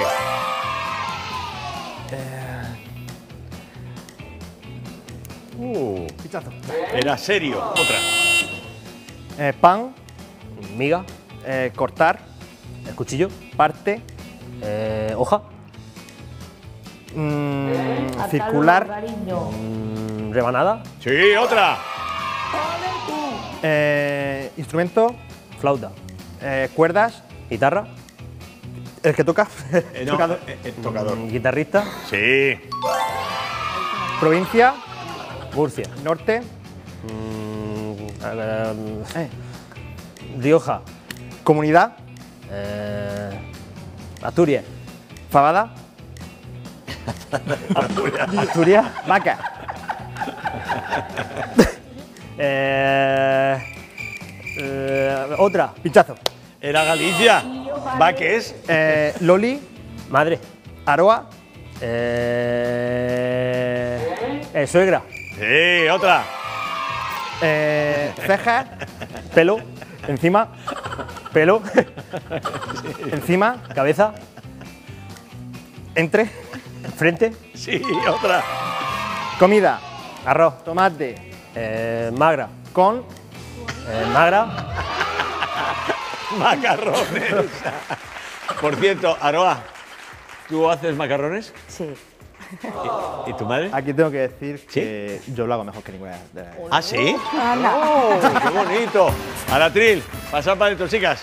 Era serio. Otra. Pan. ¿Miga? Cortar. ¿El cuchillo? Parte. ¿Hoja? Circular. Rebanada. Sí, otra. Instrumento. Flauta. Cuerdas. Guitarra. El que toca. No, Tocador. tocador. Guitarrista. Sí. Provincia. Murcia. Norte. Rioja. Comunidad. Asturias. Fabada. Asturias. Vaca. Otra. Pinchazo. Era Galicia. ¿Va qué es? Loli. Madre. Aroa. Suegra. Sí, otra. Ceja. Pelo. Encima. Pelo. Encima. Cabeza. Entre. Frente. Sí, otra. Comida. Arroz. Tomate. Magra. Con. Magra. Macarrones. Por cierto, Aroa, ¿tú haces macarrones? Sí. ¿Y tu madre? Aquí tengo que decir que yo lo hago mejor que ninguna de las. ¿Ah, sí? Anda. ¡Oh, qué bonito! Alatril, pasad para adentro, chicas.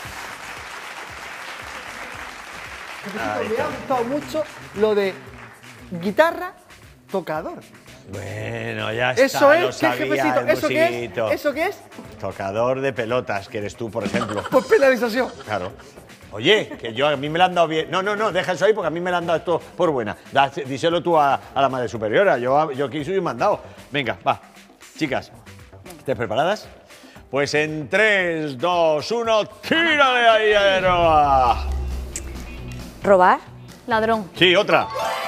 Me ha gustado mucho lo de guitarra, tocador. Bueno, ya está, Eso es, lo ¿qué sabía, jefecito? el ¿Eso qué es? musiguito. ¿Eso qué es? Tocador de pelotas, que eres tú, por ejemplo. Pues penalización. Claro. Oye, que a mí me la han dado bien. No, deja eso ahí porque a mí me la han dado esto por buena. Díselo tú a la madre superiora. Yo aquí soy un mandado. Venga, va. Chicas, ¿estáis preparadas? Pues en 3, 2, 1, ¡tírale ahí, Aroa! Robar. Ladrón. Sí, otra.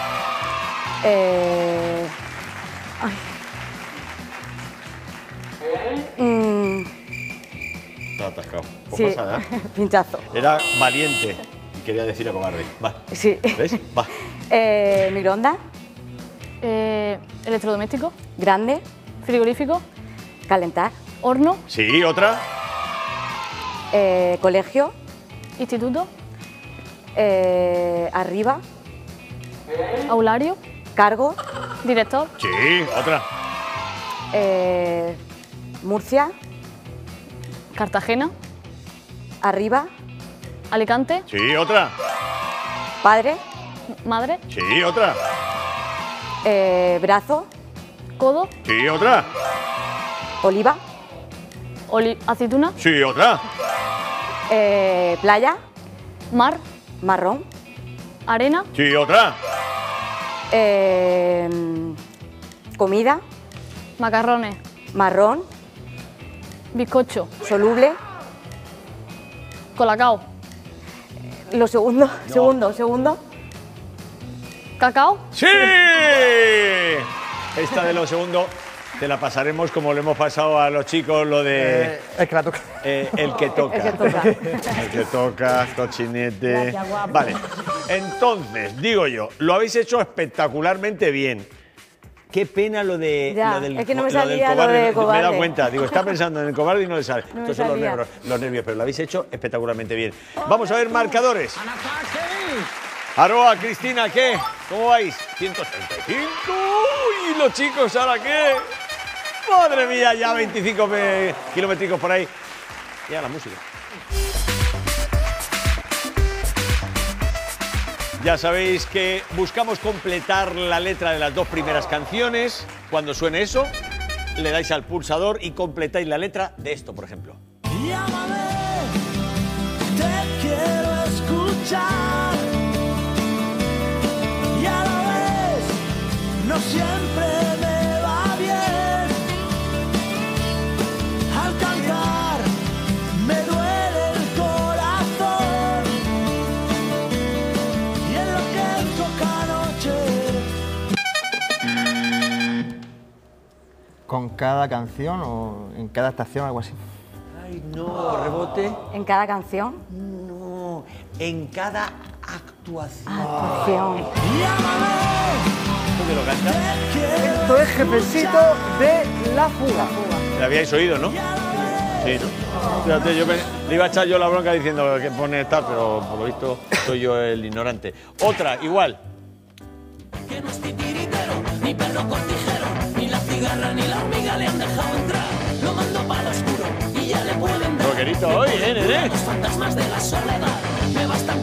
Está atascado. Pues Sí. pasa nada. Pinchazo. Era valiente y quería decir a cobarde. Va. Sí. ¿Ves? Va. Microondas. Electrodoméstico. Grande. Frigorífico. Calentar. Horno. Sí, otra. Colegio. Instituto. Arriba. Aulario. Cargo. Director. Sí, otra. Murcia. Cartagena. Arriba. Alicante. Sí, otra. Padre. Madre. Sí, otra. Brazo. Codo. Sí, otra. Oliva. Aceituna. Sí, otra. Playa. Mar. Marrón. Arena. Sí, otra. Comida. Macarrones. Marrón. Bizcocho. Soluble. Colacao. Lo segundo. Segundo. Cacao. ¡Sí! Esta de lo segundo te la pasaremos como le hemos pasado a los chicos lo de El que la toca. el que toca. El que toca. El que toca, cochinete. Gracias, guapo. Vale. Entonces, digo yo, lo habéis hecho espectacularmente bien. Qué pena lo de Ya, lo del, es que no me lo del salía lo de Me he dado cobarde. cuenta, digo, está pensando en el cobarde y no le sale. No me Estos son los salía. nervios, pero lo habéis hecho espectacularmente bien. Vamos a ver marcadores. Aroa, Cristina, ¿qué? ¿Cómo vais? 135. Uy, los chicos, ¿ahora qué? Madre mía, ya 25 kilométricos por ahí. Ya la música. Ya sabéis que buscamos completar la letra de las dos primeras canciones. Cuando suene eso, le dais al pulsador y completáis la letra de esto, por ejemplo. Llámame, te quiero escuchar. Ya lo ves, no siempre me va bien. Al cantar me duele el corazón. Y en lo que toca noche. ¿Con cada canción o en cada estación, algo así? Ay, no, rebote. En cada canción. No, en cada actuación. Actuación. ¿Tú que lo cantas? Esto es jefecito de La Fuga. ¿La habíais oído, no? Sí, ¿no? Fíjate, le iba a echar yo la bronca diciendo que pone tal, pero por lo visto soy yo el ignorante. Otra, igual. Que no estoy tiritero, ni perro con tijero, ni la cigarra ni la hormiga le han dejado entrar. Lo mando para lo oscuro y ya le pueden dar. Rockerito hoy, nene. Los fantasmas de la soledad me bastan.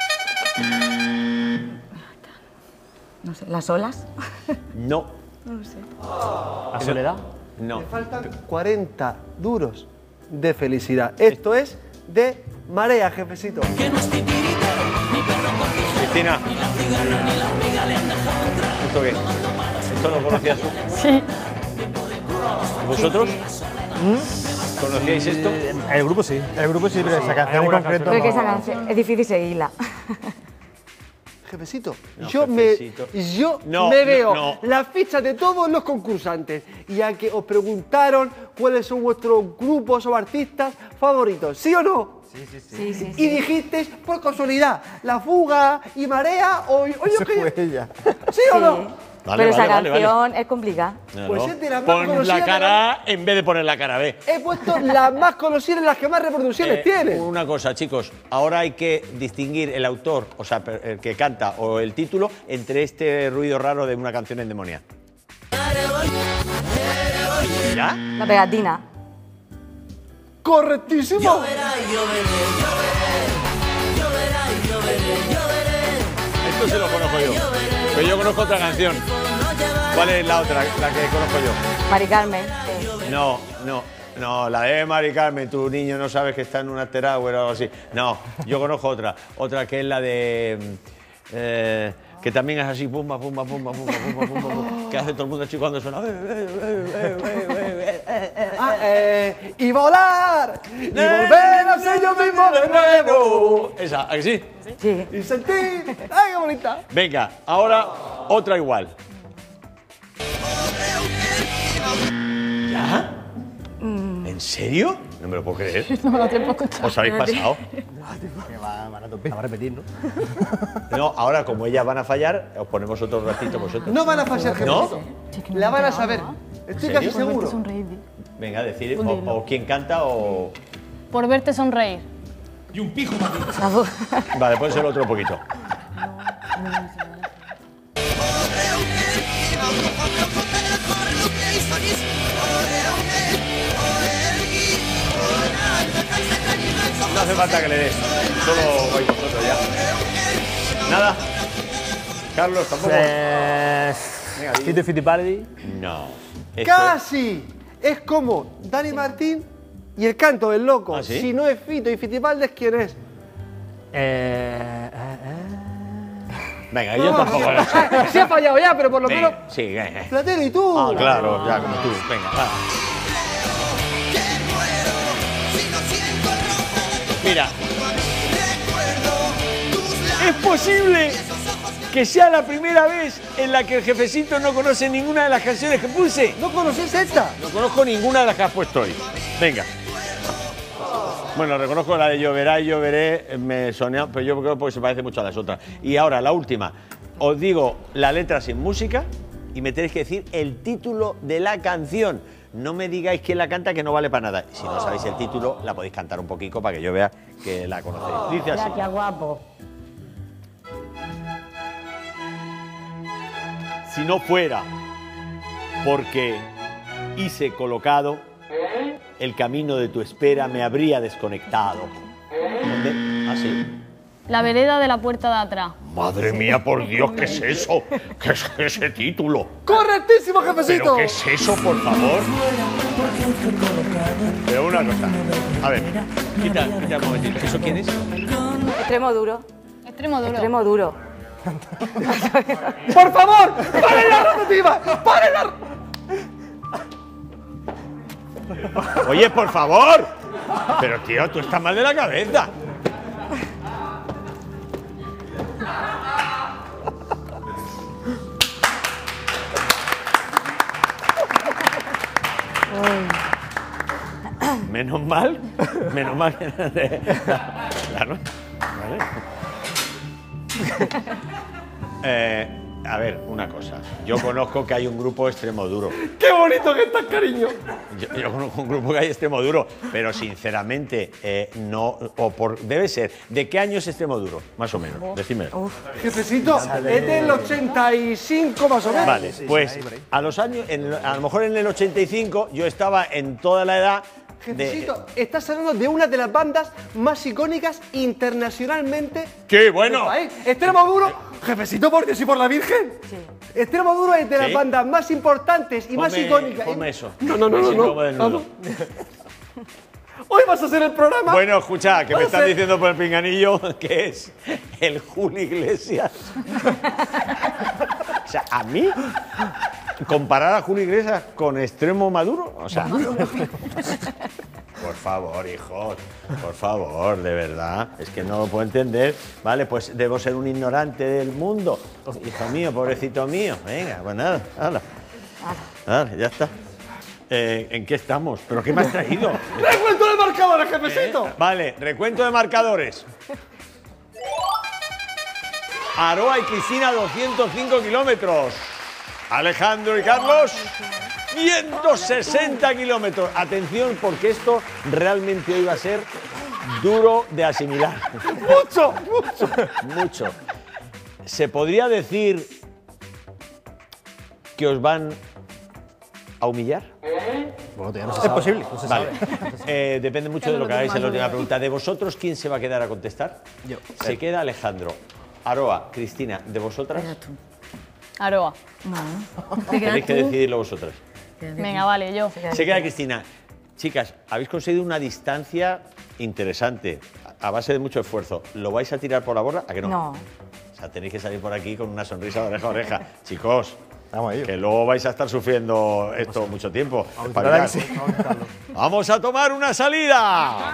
No sé, ¿las olas? No. No lo sé. ¿La soledad? No. Me faltan 40 duros de felicidad. Esto es de Marea, jefecito. Que no es titiritero, ni perro con tijera. Cristina. Ni la cigarra ni la hormiga le han dejado entrar. ¿Esto qué? ¿Esto lo conocías tú? Sí. ¿Vosotros? ¿Conocíais esto? El grupo sí. El grupo sí, pero esa canción en alguna concreto Creo que no. esa canción es difícil seguirla. Jefecito, No, yo jefecito. No, me veo no. las fichas de todos los concursantes, ya que os preguntaron cuáles son vuestros grupos o artistas favoritos, ¿sí o no? Sí. Y dijisteis, por casualidad, La Fuga y Marea o yo Eso que... fue ella. ¿Sí o no? Vale, Pero esa vale, canción es complicada. Pues es de las más Pon conocidas la cara A en vez de poner la cara B. He puesto las más conocidas, las que más reproducciones tienen. Una cosa, chicos, ahora hay que distinguir el autor, o sea, el que canta o el título, entre este ruido raro de una canción endemoniada. ¿Ya? La pegatina. ¡Correctísimo! Esto se lo conozco yo. Pero yo conozco otra canción. ¿Cuál es la otra, la que conozco yo? Mari Carmen. No, la de Mari Carmen, tu niño no sabes que está en una Terauer o algo así. No, yo conozco otra que es la de... que también es así, pumba, que hace todo el mundo así cuando suena... Y volar, y volver a ser yo mismo de nuevo. Esa, ¿a que sí? Sí. Y sentir, ¡ay, qué bonita! Venga, ahora otra igual. ¿Ya? ¿En serio? No me lo puedo creer. No me da tiempo a escuchar. ¿Os habéis pasado? Que van a tope. Vamos a repetir, ¿no? No, ahora como ellas van a fallar, os ponemos otro ratito vosotros. No van a fallar, jefecito. ¿No? La van a saber. Estoy casi serio? seguro. Venga, decir o quién canta o... Por verte sonreír. Y un pijo para ti. Vale, puede ser otro poquito. No hace falta que le des, solo vais vosotros ya. ¿Nada? Carlos, tampoco. Venga, di. Fito y Fitipaldi. No. Esto- ¡Casi! Es como Dani Martín y el canto del loco. ¿Ah, sí? Si no es Fito y Fitipaldi, ¿quién es? Venga, yo tampoco lo sé. Se ha fallado ya, pero por lo menos. Venga, sí, Platero, ¿y tú? Ah, claro, ya como tú. Venga, va. Mira. Es posible que sea la primera vez en la que el jefecito no conoce ninguna de las canciones que puse. ¿No conoces esta? No conozco ninguna de las que has puesto hoy. Venga. Bueno, reconozco la de Lloverá y Lloveré, me sonea, pero yo creo porque se parece mucho a las otras. Y ahora, la última. Os digo la letra sin música y me tenéis que decir el título de la canción. No me digáis quién la canta, que no vale para nada. Y si no sabéis el título, la podéis cantar un poquito para que yo vea que la conocéis. Dice así. Mira, qué guapo. Si no fuera porque hice colocado, el camino de tu espera me habría desconectado. ¿Dónde? Ah, sí. La vereda de la puerta de atrás. Madre mía, por Dios, ¿qué es eso? ¿Qué es ese título? ¡Correctísimo, jefecito! ¿Pero qué es eso, por favor? Pero una cosa. A ver, quita un momentito. ¿Eso quién es? Extremo duro. Extremo duro. Extremo duro. ¡Por favor! ¡Paren la rotativa! ¡Paren la... Oye, por favor. Pero, tío, tú estás mal de la cabeza. Menos mal que claro, vale. A ver, una cosa. Yo conozco que hay un grupo extremo duro. ¡Qué bonito que estás, cariño! Yo conozco un grupo que hay extremo duro, pero sinceramente no. Debe ser. ¿De qué año es extremo duro? Más o menos. Decímelo. Jefecito, es del 85 más o menos. Vale, pues a los años, a lo mejor en el 85 yo estaba en toda la edad. Jefecito, estás hablando de una de las bandas más icónicas internacionalmente. ¡Qué bueno! Extremo Duro, jefecito, por Dios y por la Virgen. Sí. Extremo Duro es de las bandas más importantes y más icónicas. Ponme eso. No. Hoy vas a hacer el programa. Bueno, escucha, que me están diciendo por el pinganillo que es el Julio Iglesias. O sea, a mí, comparar a Julio Iglesias con Extremo Maduro, o sea. Por favor, hijos, por favor, de verdad, es que no lo puedo entender. Vale, pues debo ser un ignorante del mundo. Hijo mío, pobrecito mío. Venga, pues nada, hala. Vale, ya está. ¿En qué estamos? ¿Pero qué me has traído? ¡Recuento de marcadores, jefecito! Vale, recuento de marcadores. Aroa y Cristina, 205 kilómetros. Alejandro y Carlos, 160 kilómetros. Atención, porque esto realmente hoy va a ser duro de asimilar. Mucho. ¿Se podría decir que os van a humillar? Bueno, ya no se Es sabe. posible. No se Vale. sabe. Depende mucho de lo que hagáis en la última pregunta. ¿De vosotros quién se va a quedar a contestar? Yo. Se queda Alejandro. Aroa, Cristina, ¿de vosotras? Aroa. Tenéis que decidirlo vosotras. Venga, vale, yo. Se queda Cristina. Chicas, habéis conseguido una distancia interesante, a base de mucho esfuerzo. ¿Lo vais a tirar por la borda? ¿A que no? No. O sea, tenéis que salir por aquí con una sonrisa de oreja a oreja. Chicos, Vamos a ello. que luego vais a estar sufriendo esto mucho tiempo. ¿Verdad que sí? ¡Vamos a tomar una salida!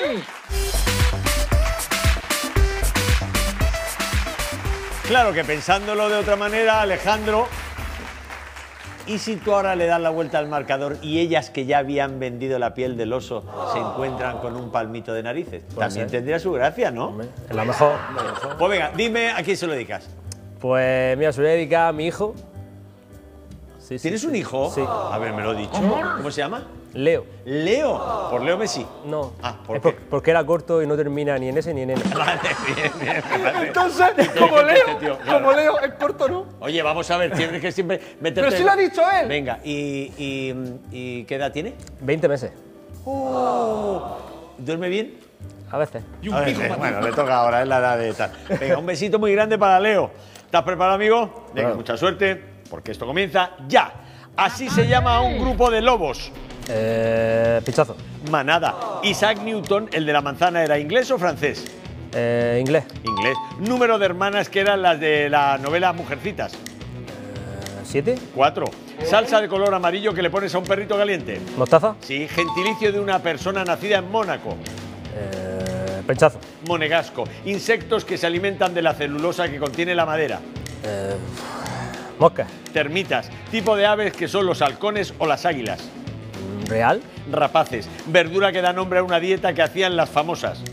Claro que pensándolo de otra manera, Alejandro, ¿y si tú ahora le das la vuelta al marcador y ellas que ya habían vendido la piel del oso se encuentran con un palmito de narices? También tendría su gracia, ¿no? Es la mejor. Pues venga, dime a quién se lo dedicas. Pues mira, se lo voy a dedicar a mi hijo. Sí, ¿Tienes un hijo? Sí. A ver, me lo he dicho. ¿Cómo se llama? Leo. Leo. ¿Por Leo Messi? No. Ah, ¿por es qué? porque era corto y no termina ni en S ni en N. Vale, bien. Vale. Entonces, como Este tío, Leo, claro. como Leo, es corto, ¿no? Oye, vamos a ver, tienes que siempre meterte... Pero sí lo ha dicho él. Venga, ¿y qué edad tiene? 20 meses. ¿Duerme bien? A veces. A ver, bueno, le toca ahora, es la edad de tal. Venga, un besito muy grande para Leo. ¿Estás preparado, amigo? Venga, Claro. mucha suerte, porque esto comienza ya. Así se llama a un grupo de lobos. Pichazo. Manada. Isaac Newton, el de la manzana, ¿era inglés o francés? Inglés. Inglés. Número de hermanas que eran las de la novela Mujercitas. 7. 4. Salsa de color amarillo que le pones a un perrito caliente. Mostaza. Sí. Gentilicio de una persona nacida en Mónaco. Penchazo. Monegasco. Insectos que se alimentan de la celulosa que contiene la madera. Mosca. Termitas. Tipo de aves que son los halcones o las águilas. Real. Rapaces. Verdura que da nombre a una dieta que hacían las famosas.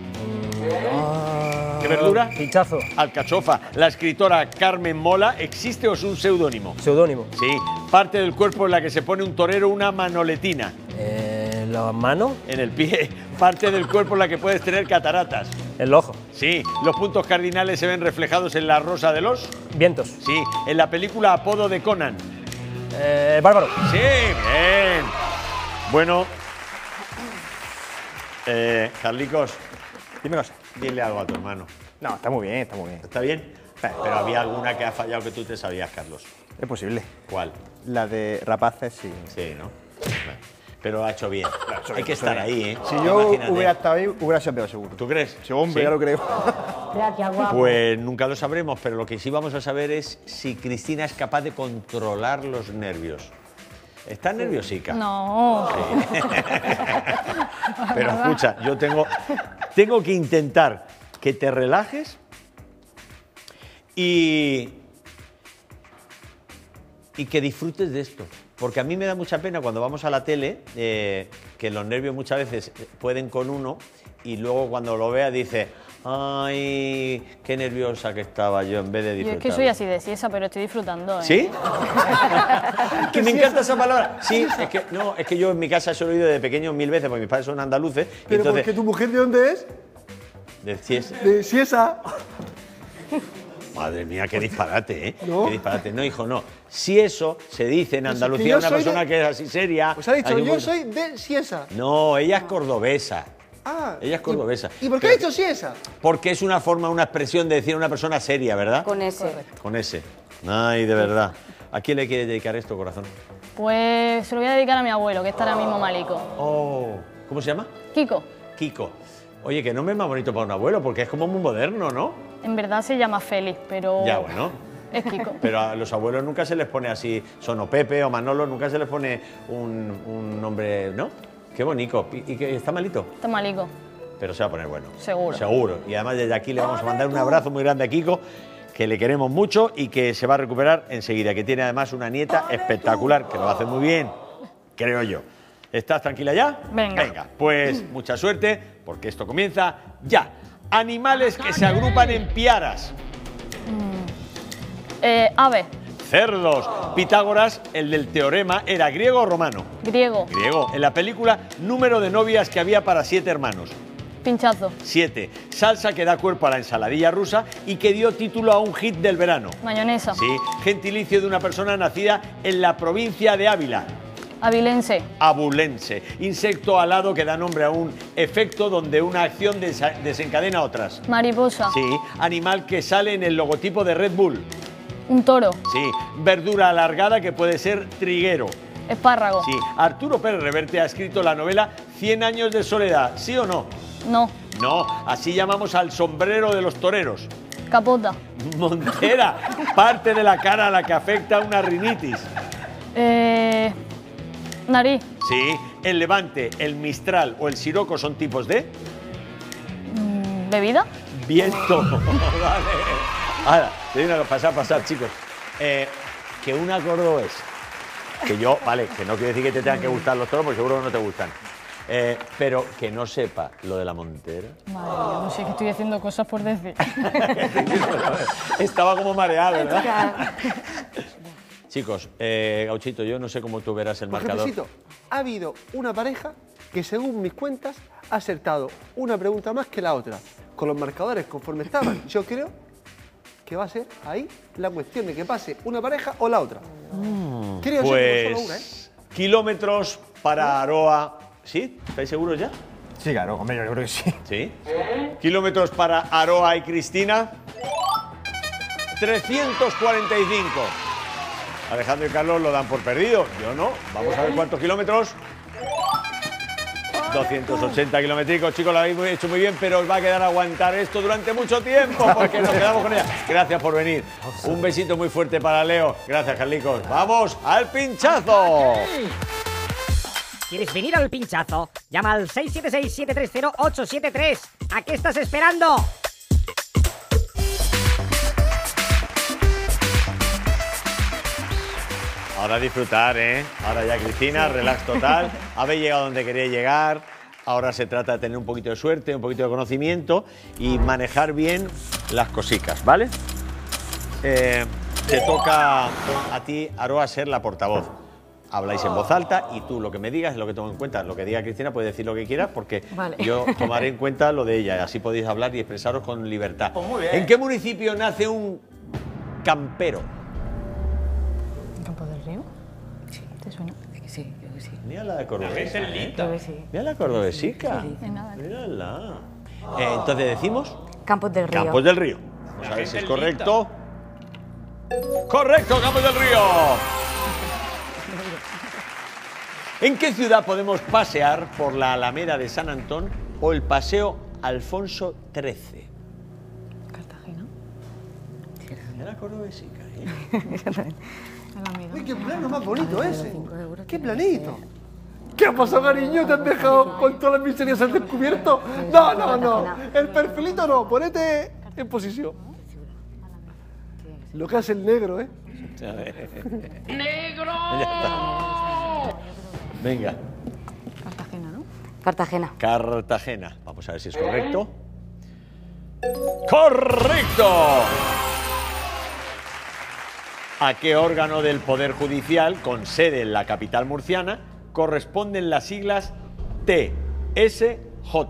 ¿Qué verdura? Pinchazo. Alcachofa. La escritora Carmen Mola, ¿existe o es un seudónimo? Seudónimo. Sí. Parte del cuerpo en la que se pone un torero una manoletina. Las manos. En el pie. Parte del cuerpo en la que puedes tener cataratas. El ojo. Sí. Los puntos cardinales se ven reflejados en la rosa de los... Vientos. Sí. En la película Apodo de Conan. Bárbaro. Sí, bien. Bueno. Carlicos, Dime cosas. dile algo a tu hermano. No, está muy bien, está muy bien. ¿Está bien? Pero había alguna que ha fallado que tú te sabías, Carlos. Es posible. ¿Cuál? La de rapaces, sí. Sí, ¿no? Bueno, pero ha hecho bien. Hay que estar ahí, ¿eh? Si yo Imagínate. hubiera estado ahí, hubiera sido peor, seguro. ¿Tú crees? Sí, hombre, Sí. ya lo creo. Mira, qué guapo. Pues nunca lo sabremos, pero lo que sí vamos a saber es si Cristina es capaz de controlar los nervios. ¿Estás nerviosica? No. Sí. Pero escucha, yo tengo que intentar que te relajes y que disfrutes de esto. Porque a mí me da mucha pena cuando vamos a la tele, que los nervios muchas veces pueden con uno y luego cuando lo vea dice, ay, qué nerviosa que estaba yo en vez de disfrutar. Yo es que soy así de siesa, pero estoy disfrutando, ¿eh? ¿Sí? Que me encanta esa palabra. Sí, es que yo en mi casa eso lo he oído de pequeño 1000 veces, porque mis padres son andaluces. ¿Pero entonces, porque tu mujer de dónde es? de Ciesa. De Ciesa. Madre mía, qué disparate, ¿eh? ¿No? Qué disparate. No, hijo, no. Si eso se dice en Andalucía, una persona que es así seria... Pues ha dicho, hay un yo poquito- soy de Ciesa. No, ella es cordobesa. Ah. Ella es cordobesa. ¿Y por qué ha dicho Ciesa? Porque es una forma, una expresión de decir a una persona seria, ¿verdad? Con ese. Con ese. Ay, de verdad. ¿A quién le quieres dedicar esto, corazón? Pues se lo voy a dedicar a mi abuelo, que está ahora mismo malico. Oh, ¿cómo se llama? Kiko, Kiko. Oye, que nombre más bonito para un abuelo, porque es como muy moderno, ¿no? en verdad se llama Félix, pero Ya, bueno. es Kiko. Pero a los abuelos nunca se les pone así, son o Pepe o Manolo, nunca se les pone un nombre, ¿no? Qué bonito. ¿Y que está malito? Está malico, Pero se va a poner bueno. seguro. Seguro. Y además desde aquí le vamos a mandar un abrazo muy grande a Kiko, que le queremos mucho y que se va a recuperar enseguida, que tiene además una nieta espectacular, que lo hace muy bien, creo yo. ¿Estás tranquila ya? Venga. Venga, pues mucha suerte, porque esto comienza ya. Animales que se agrupan en piaras. Ave, Cerdos. Pitágoras, el del teorema, ¿era griego o romano? griego, Griego. En la película, número de novias que había para 7 hermanos. pinchazo, 7. Salsa que da cuerpo a la ensaladilla rusa y que dio título a un hit del verano. mayonesa, Sí. Gentilicio de una persona nacida en la provincia de Ávila. avilense, Abulense. Insecto alado que da nombre a un efecto donde una acción desencadena otras. mariposa, Sí. Animal que sale en el logotipo de Red Bull. un toro, Sí. Verdura alargada que puede ser triguero. espárrago, Sí. Arturo Pérez Reverte ha escrito la novela 100 años de soledad. ¿Sí o no? no, No. Así llamamos al sombrero de los toreros. capota, Montera. Parte de la cara a la que afecta una rinitis. nariz, Sí. El Levante, el Mistral o el Siroco son tipos de bebida, viento. Vale. Ahora, te digo una cosa, pasar, chicos. Que una cordobesa, que yo, vale, que no quiere decir que te tengan que gustar los toros, porque seguro que no te gustan. Pero que no sepa lo de la Montera. madre mía, no sé, que estoy haciendo cosas por decir. Estaba como mareado, ¿verdad? Chicos, Gauchito, yo no sé cómo tú verás el Pues, marcador. jefecito, ha habido una pareja que, según mis cuentas, ha acertado una pregunta más que la otra. Con los marcadores conforme estaban, yo creo que va a ser ahí la cuestión de que pase una pareja o la otra. Creo yo que no solo una, ¿eh? Pues kilómetros para Aroa. ¿Sí? ¿Estáis seguros ya? Sí, claro, hombre, yo creo que sí. Sí. Kilómetros para Aroa y Cristina. 345. Alejandro y Carlos lo dan por perdido. Yo no. Vamos a ver cuántos kilómetros. 280 kilométricos, chicos, lo habéis hecho muy bien, pero os va a quedar aguantar esto durante mucho tiempo porque nos quedamos con ella. Gracias por venir. Un besito muy fuerte para Leo. Gracias, Carlicos. ¡Vamos al pinchazo! ¿Quieres venir al pinchazo? Llama al 676-730-873. ¿A qué estás esperando? Ahora a disfrutar, ¿eh? Ahora ya, Cristina, relax total. Habéis llegado donde queréis llegar. Ahora se trata de tener un poquito de suerte, un poquito de conocimiento y manejar bien las cositas, ¿vale? Te toca a ti, Aroa, ser la portavoz. Habláis en voz alta y tú lo que me digas es lo que tomo en cuenta. Lo que diga Cristina puedes decir lo que quieras porque Vale. yo tomaré en cuenta lo de ella. Así podéis hablar y expresaros con libertad. Pues muy bien. ¿En qué municipio nace un campero? ¿Campo del Río? Sí. ¿Te suena? Sí, creo que sí. Mira la de cordobesa. Creo que sí. Mira la cordobesica. De nada. Mírala. Entonces decimos Campos del Río. Campos del Río. Vamos a ver si es correcto. Correcto, Campos del Río. ¿En qué ciudad podemos pasear por la Alameda de San Antón o el Paseo Alfonso XIII? Cartagena. Mira la cordobesica, ¿eh? Alameda. ¡Ay, qué plano más bonito ese! ¡Qué planito! ¿Qué ha pasado, cariño? ¿Te has dejado con todas las miserias al descubierto? No, no, no. El perfilito no. Ponete en posición. Lo que hace el negro, ¿eh? ¡Negro! Ya está. Venga. Cartagena, ¿no? Cartagena. Cartagena. Vamos a ver si es correcto. ¡Correcto! ¿A qué órgano del Poder Judicial, con sede en la capital murciana, corresponden las siglas TSJ?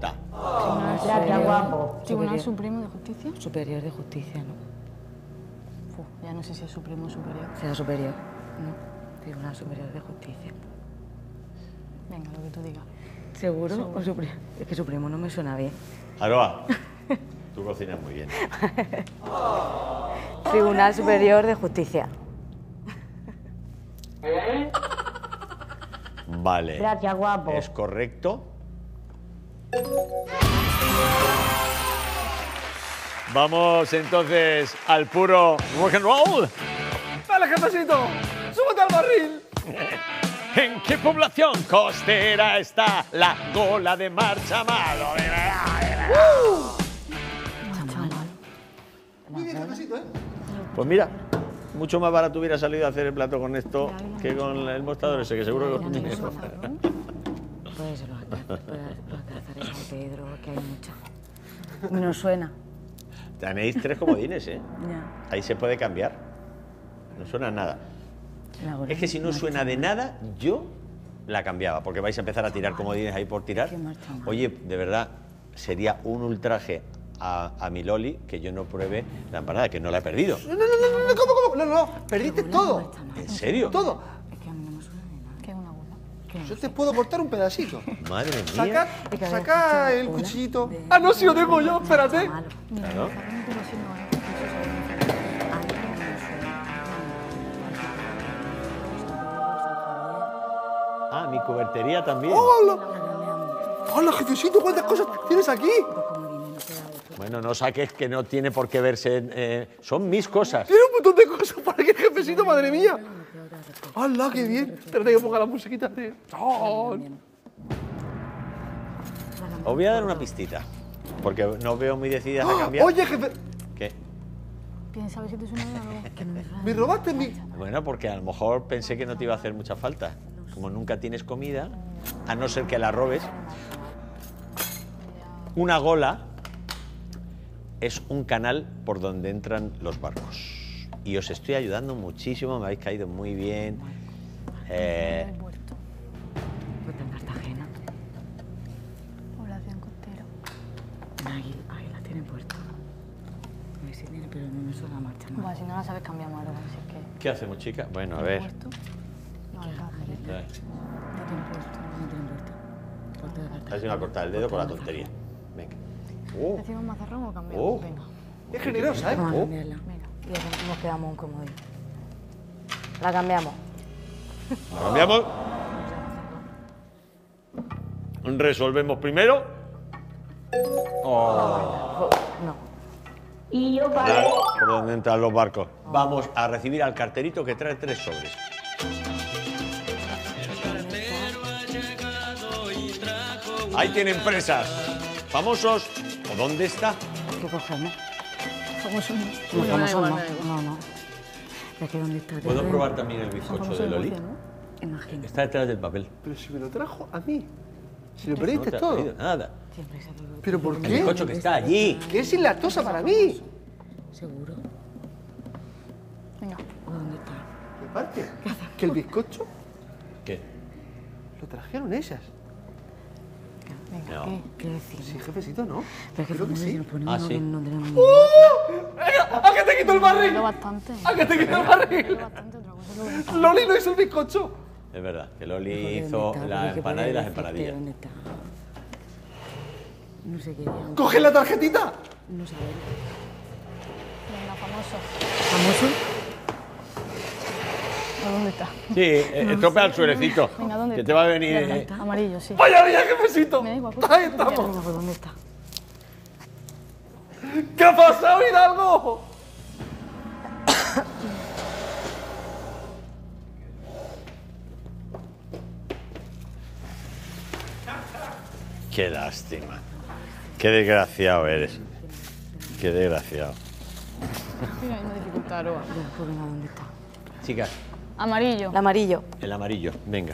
Tribunal Supremo de Justicia. Superior de Justicia, ¿no? Ya no sé si es Supremo o Superior. Será superior, ¿no? Tribunal Superior de Justicia. Venga, lo que tú digas. ¿Seguro o Supremo? Es que Supremo no me suena bien. Aroa, tú cocinas muy bien. Tribunal Superior de Justicia. Vale. Gracias, guapo. ¿Es correcto? Vamos entonces al puro rock and roll. ¡Dale, jefecito! ¡Súbete al barril! ¿En qué población costera está la gola de marcha malo? Muy bien, jefecito, ¿eh? Pues mira, mucho más barato hubiera salido a hacer el plato con esto que con el mostrador ese, que seguro que con dinero. Pues los alcázares, San Pedro, que hay muchas. No suena. Tenéis 3 comodines, ¿eh? Ya. Ahí se puede cambiar. No suena nada. Es que si no suena de nada, yo la cambiaba, porque vais a empezar a tirar comodines ahí por tirar. Oye, de verdad, sería un ultraje a mi Loli que yo no pruebe la empanada, que no la he perdido. No, ¿cómo? No, perdiste todo. ¿En serio? Todo. Es que a mí no me suena de nada. ¿Qué es una bola? Yo te puedo cortar un pedacito. Madre mía. Saca el cuchillito. Ah, no, si lo tengo yo, espérate. Claro. Ah, mi cubertería también. ¡Hola! ¡Hola, jefecito! ¿Cuántas cosas tienes aquí? Bueno, no saques que no tiene por qué verse. Son mis cosas. Tiene un montón de cosas para que jefecito, madre mía. ¡Hala, qué bien! Espérate que ponga la musiquita de... Os voy a dar una pistita, porque no veo muy decididas a cambiar. Oye, jefe... ¿Qué? Piensa a ver si te suena de algo. ¿Me robaste mi...? Bueno, porque a lo mejor pensé que no te iba a hacer mucha falta. Como nunca tienes comida, a no ser que la robes. Una gola es un canal por donde entran los barcos. Y os estoy ayudando muchísimo, me habéis caído muy bien. Cartagena. Población costera. Águila tiene puerto. A ver si tiene, pero no me suena marcha más. Bueno, si no la sabes, cambiamos algo, así que... ¿Qué hacemos, chicas? Bueno, a ver. No, Alcáceres. No tiene puerto, no tiene puerto. Puerto de Cartagena. Así me va a cortar el dedo con la tontería. Venga. ¿Decimos mazarrón o cambiamos? Venga. Es generosa, ¿eh? Vamos a cambiarla. Venga. Y ya nos quedamos un comodín. La cambiamos. ¿La cambiamos? Resolvemos primero. Oh. No. Por donde entran los barcos. Vamos a recibir al carterito que trae 3 sobres. Ahí tienen presas. Famosos. ¿O dónde está? ¿Qué cogemos? Famoso no. No, famoso no. No. Es que ¿dónde está? ¿Puedo probar también el bizcocho de Loli? Imagino. Está detrás del papel. Pero si me lo trajo a mí. Si lo No perdiste te ha todo. traído nada. Siempre se lo... ¿Pero por El qué? bizcocho que está allí. Que es sin lactosa para mí. ¿Seguro? Venga. ¿Dónde está? ¿Me parte? ¿Que el bizcocho ¿Qué? lo trajeron ellas? Venga, No. ¿qué? ¿Qué decir? Sí, jefecito, ¿no? Pero es que Creo que sí. si nos ponemos Ah, sí. que no tenemos ni... ¡Venga! ¡A que te quito el barril! Lo bastante. ¡A que te quito el barril! Bastante, otra cosa es lo que... Loli no hizo el bizcocho. Es verdad, que Loli hizo la empanada y las empanadillas. ¿Dónde está? No sé qué. Ya. ¡Coge la tarjetita! No sabemos. Venga, famoso. ¿Famoso? ¿A dónde está? Sí, estropea el suerecito. Venga, ¿dónde Que está? te va a venir. ¿Dónde está? Amarillo, sí. ¡Vaya bien, jefecito! Me da igual. Ahí estamos. Venga, pues ¿dónde está? ¿Qué ha pasado, Hidalgo? Qué lástima. Qué desgraciado eres. Qué desgraciado. Mira, una dificultad, Aroa. Pues venga, ¿dónde está? Chicas, Amarillo. El amarillo. el amarillo, venga.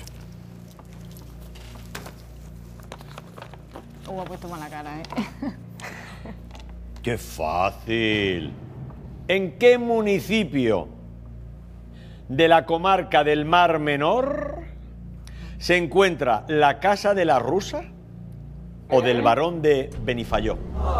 Ha puesto mala cara, ¿eh? ¡Qué fácil! ¿En qué municipio de la comarca del Mar Menor se encuentra la casa de la Rusa o del barón de Benifayó?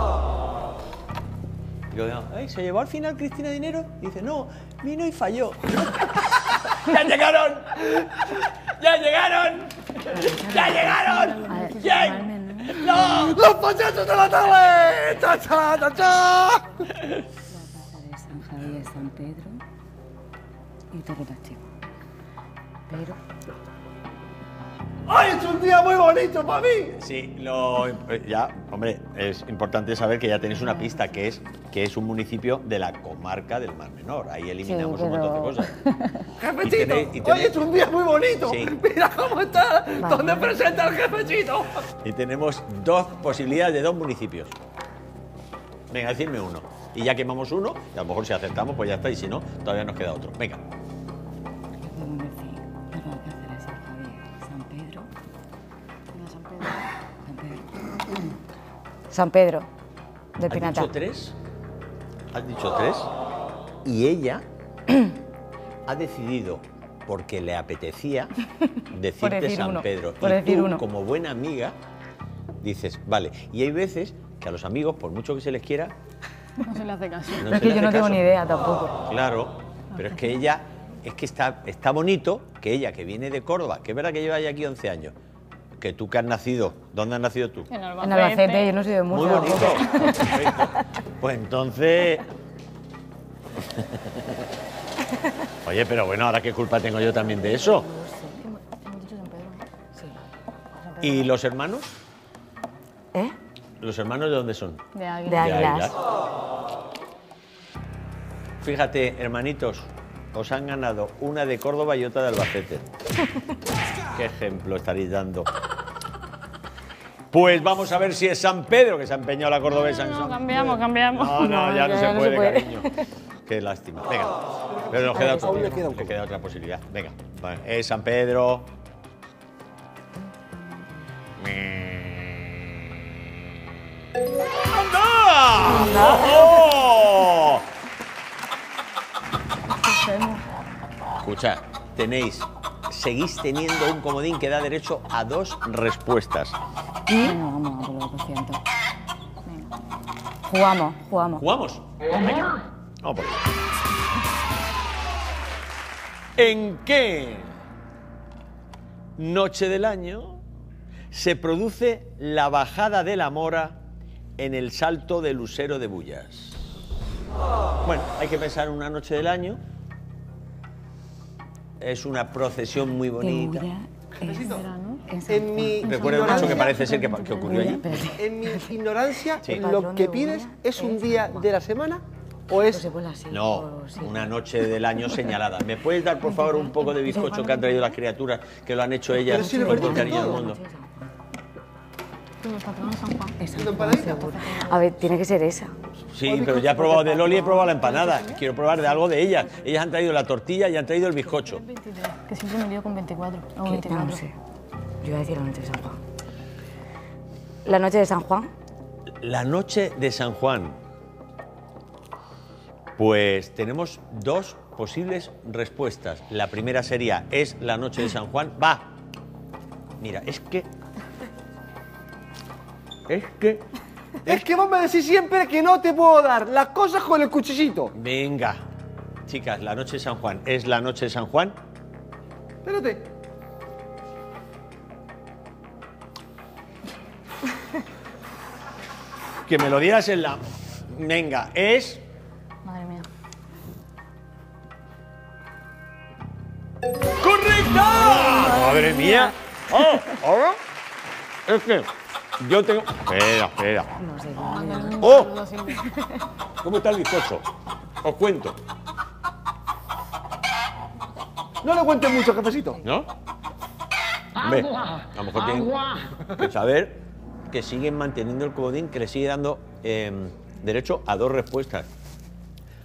Ay, ¿se llevó al final Cristina dinero? Dice, no, vino y falló. ¡Ya llegaron! ¡Ya llegaron! ¡Ya llegaron! ¿Quién? ¡No! ¡Los payasos de la tele! ¡Cha, cha, cha, cha! La casa de San Javier, San Pedro y Torre Pacheco. Pero... ¡Ay, es un día muy bonito para mí! Sí, ya, hombre, es importante saber que ya tenéis una pista, que es un municipio de la comarca del Mar Menor. Ahí eliminamos un montón de cosas. ¡Jefecito! ¡Hoy es un día muy bonito! Sí. ¡Mira cómo está! ¿Dónde presenta el jefecito? Y tenemos dos posibilidades de dos municipios. Venga, decidme uno. Y ya quemamos uno, y a lo mejor si acertamos, pues ya está, y si no, todavía nos queda otro. Venga. Podemos decir la casa de San Javier, San Pedro. No, San Pedro. San Pedro, del ¿Has Pinata. dicho tres? ¿Has dicho tres? Y ella ha decidido, porque le apetecía, decirte decir San uno, Pedro. por Y decir tú, uno. como buena amiga, dices, vale. Y hay veces que a los amigos, por mucho que se les quiera, No se le hace caso. no Pero es se que les yo no hace tengo caso. ni idea tampoco. Claro, pero es que ella, es que está bonito que ella, que viene de Córdoba, que es verdad que lleva ya aquí 11 años, que tú que has nacido, ¿dónde has nacido tú? En En Albacete, yo no soy de Muy Murcia. bonito. Perfecto. Pues entonces... Oye, pero bueno, ahora qué culpa tengo yo también de eso. Hemos dicho San Pedro. Sí. ¿Y los hermanos? ¿Eh? ¿Los hermanos de dónde son? De Águila. De Águilas. Fíjate, hermanitos, os han ganado una de Córdoba y otra de Albacete. ¿Qué ejemplo estaréis dando? Pues vamos a ver si es San Pedro, que se ha empeñado la cordobesa en No, San cambiamos, Pedro. cambiamos. No, ya no se no se puede, puede. cariño. Qué lástima. Venga, pero nos queda otro tiempo, le queda otra posibilidad. Venga, vale, es San Pedro. ¡Anda! ¡Oh! Escucha, seguís teniendo un comodín que da derecho a dos respuestas. Bueno, vamos a por los 200. Venga. Jugamos. ¿Jugamos? Vamos por ahí. ¿En qué noche del año se produce la bajada de la mora en el Salto del Lucero de Bullas? Bueno, hay que pensar en una noche del año. Es una procesión muy bonita. En mi Recuerda mucho que parece ser que ocurrió allí. En mi ignorancia, Sí. ¿lo que pides es un día de la semana o es...? No, una noche del año señalada. ¿Me puedes dar, por favor, un poco de bizcocho que han traído las criaturas, que lo han hecho ellas Pero si lo con todo el parten cariño del todo. mundo? Los patronos San Juan. A ver, tiene que ser esa. Sí, pero ya he probado de Loli, he probado la empanada. Quiero probar de algo de ellas. Ellas han traído la tortilla y han traído el bizcocho. Que siempre me lío con 24. O Que- 24. no sé. Yo iba a decir la noche de San Juan. La noche de San Juan. La noche de San Juan. Pues tenemos dos posibles respuestas. La primera sería, ¿es la noche de San Juan? Va. Mira, es que vos me decís siempre que no te puedo dar las cosas con el cuchillito. Venga. Chicas, la noche de San Juan. ¿Es la noche de San Juan? Espérate. Que me lo dieras en la... Venga, es... Madre mía. ¡Correcta! ¡Madre mía! ¡Oh! ¿Ahora? Es que yo tengo... Espera. No sé. ¡Oh! ¿Cómo está el bizcocho? Os cuento. No le cuentes mucho, jefecito. ¿No? Hombre, a lo mejor tienen que saber que siguen manteniendo el comodín, que le sigue dando derecho a dos respuestas.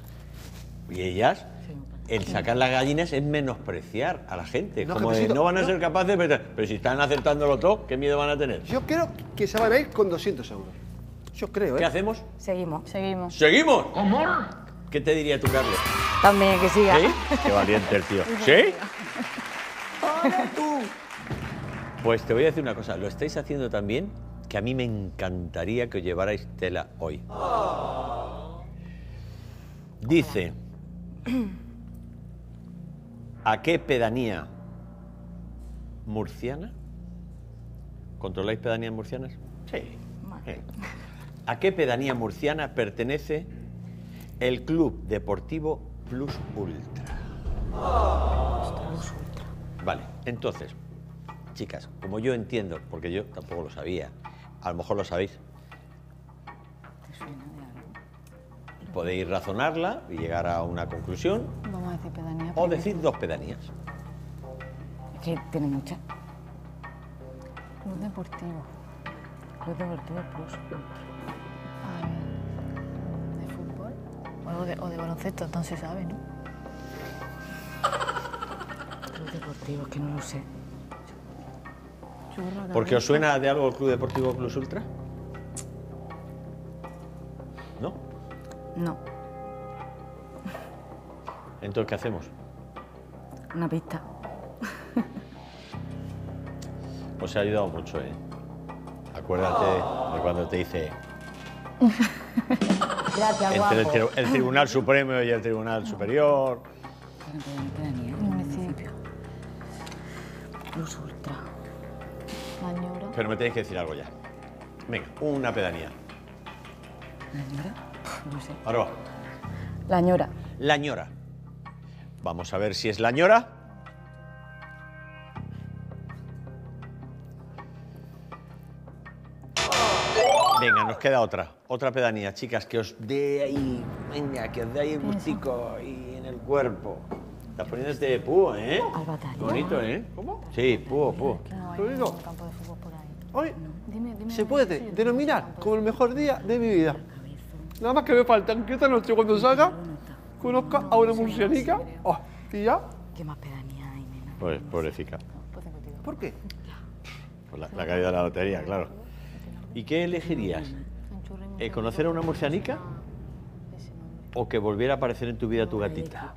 Y ellas, el sacar las gallinas es menospreciar a la gente. No, como de, Jefecito, no van a no. ser capaces, pero si están acertándolo todo, ¿qué miedo van a tener? Yo creo que se van a ir con 200 euros. Yo creo, ¿eh? ¿Qué hacemos? Seguimos. Seguimos. ¿Seguimos? ¿Qué te diría tú, Carlos? También, que siga. ¿Sí? Qué valiente el tío. ¿Sí? Pues te voy a decir una cosa. Lo estáis haciendo tan bien que a mí me encantaría que os llevarais tela hoy. Dice... ¿A qué pedanía murciana? ¿Controláis pedanías murcianas? Sí. ¿A qué pedanía murciana pertenece el Club Deportivo Plus Ultra? Vale, entonces, chicas, como yo entiendo, porque yo tampoco lo sabía, a lo mejor lo sabéis, podéis razonarla y llegar a una conclusión, Vamos a decir pedanía. o decir dos pedanías. Es que tiene muchas. Club Deportivo. Club Deportivo Plus. A ver. ¿De fútbol? O de baloncesto, entonces sabe, ¿no? Club Deportivo, es que no lo sé. Churra, ¿Porque os suena de algo el Club Deportivo Plus Ultra? ¿No? No. Entonces, ¿qué hacemos? Una pista. Os ha ayudado mucho, ¿eh? Acuérdate de cuando te dice Gracias, entre guapo. el Tribunal Supremo y el Tribunal Superior. Pedanía. Municipio. Plus Ultra. La Ñora. Pero me tenéis que decir algo ya. Venga, una pedanía. ¿La Ñora? No sé. Ahora va. La Ñora. La Ñora. Vamos a ver si es La Ñora. Venga, nos queda otra pedanía, chicas, que os dé ahí, venga, que os dé ahí el gustico ahí en el cuerpo. Estás poniéndote púo, ¿eh? Albataria. Bonito, ¿eh? ¿Cómo? Sí, púo. No Lo digo. hay campo de fútbol por ahí. Hoy Dime. se puede denominar como el mejor día de mi vida. Nada más que me falta que esta noche cuando salga conozca a una murcianica. Oh, y ya. ¿Qué más pedanía hay, nena? Pues pobrecita. ¿Por qué? Pues la caída de la lotería, claro. ¿Y qué elegirías? ¿Conocer a una murcianica? ¿O que volviera a aparecer en tu vida tu gatita?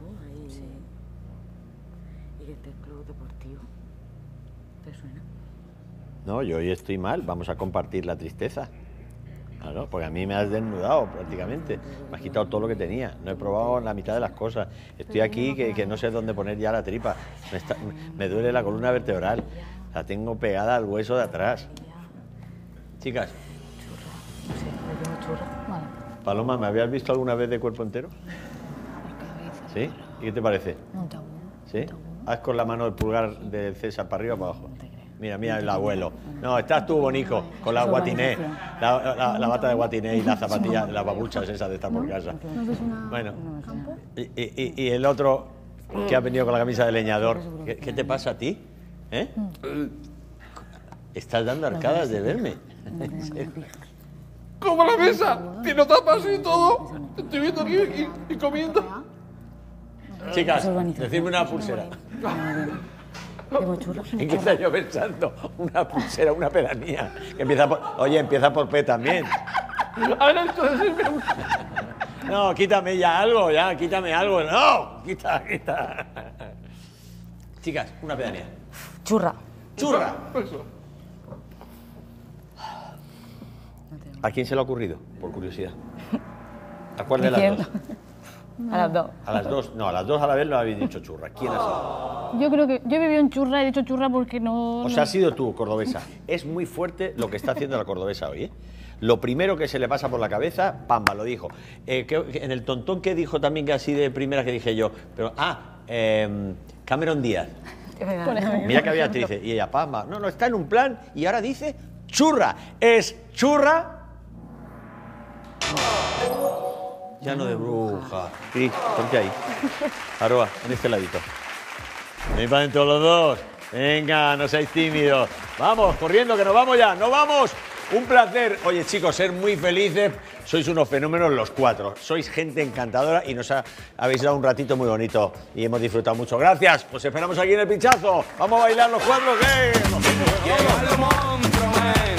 ¿Y que este club deportivo? ¿Te suena? No, yo hoy estoy mal, vamos a compartir la tristeza. Claro, porque a mí me has desnudado prácticamente. Me has quitado todo lo que tenía. No he probado la mitad de las cosas. Estoy aquí que no sé dónde poner ya la tripa. Me duele la columna vertebral. La tengo pegada al hueso de atrás. Chicas, No sé, le tengo churra. Vale. Paloma, ¿me habías visto alguna vez de cuerpo entero? ¿Sí? ¿Y qué te parece? No te aburro. ¿Sí? Haz con la mano el pulgar del César para arriba o para abajo. Mira el abuelo. No, estás tú, bonico, con la guatiné. La bata de guatiné y las zapatillas, las babuchas esas de estar por casa. Bueno, y el otro que ha venido con la camisa de leñador. ¿Qué te pasa a ti? ¿Eh? Estás dando arcadas de verme. Como la mesa, tiene tapas y todo. Estoy viendo aquí y comiendo. Chicas, decidme una pulsera. Tengo churra. ¿En qué estás yo pensando? Una pulsera, una pedanía. Que empieza por, oye, empieza por P también. Ahora entonces No, quítame ya algo, quítame algo. No, quita. Chicas, una pedanía. Churra. Churra. Eso. ¿A quién se le ha ocurrido? Por curiosidad. ¿A cuál de las dos? A las dos. A las dos. No, a las dos a la vez lo habéis dicho churra. ¿Quién ha sido? Yo creo que yo he vivido en churra, he dicho churra porque no... O sea, has sido tú, cordobesa. Es muy fuerte lo que está haciendo la cordobesa hoy, ¿eh? Lo primero que se le pasa por la cabeza, pamba, lo dijo. En el tontón que dijo también, que así de primera que dije yo, pero, Cameron Díaz. Mira que había actriz, y ella, pamba, no, está en un plan y ahora dice churra. Es churra. Llano de bruja. Cris, ponte ahí. Aroa, en este ladito. Ven para dentro los dos. Venga, no seáis tímidos. Vamos, corriendo, que nos vamos ya. ¡Nos vamos! Un placer. Oye, chicos, ser muy felices. Sois unos fenómenos los cuatro. Sois gente encantadora y nos habéis dado un ratito muy bonito y hemos disfrutado mucho. Gracias. Pues esperamos aquí en el pinchazo. Vamos a bailar los cuatro. ¿Qué?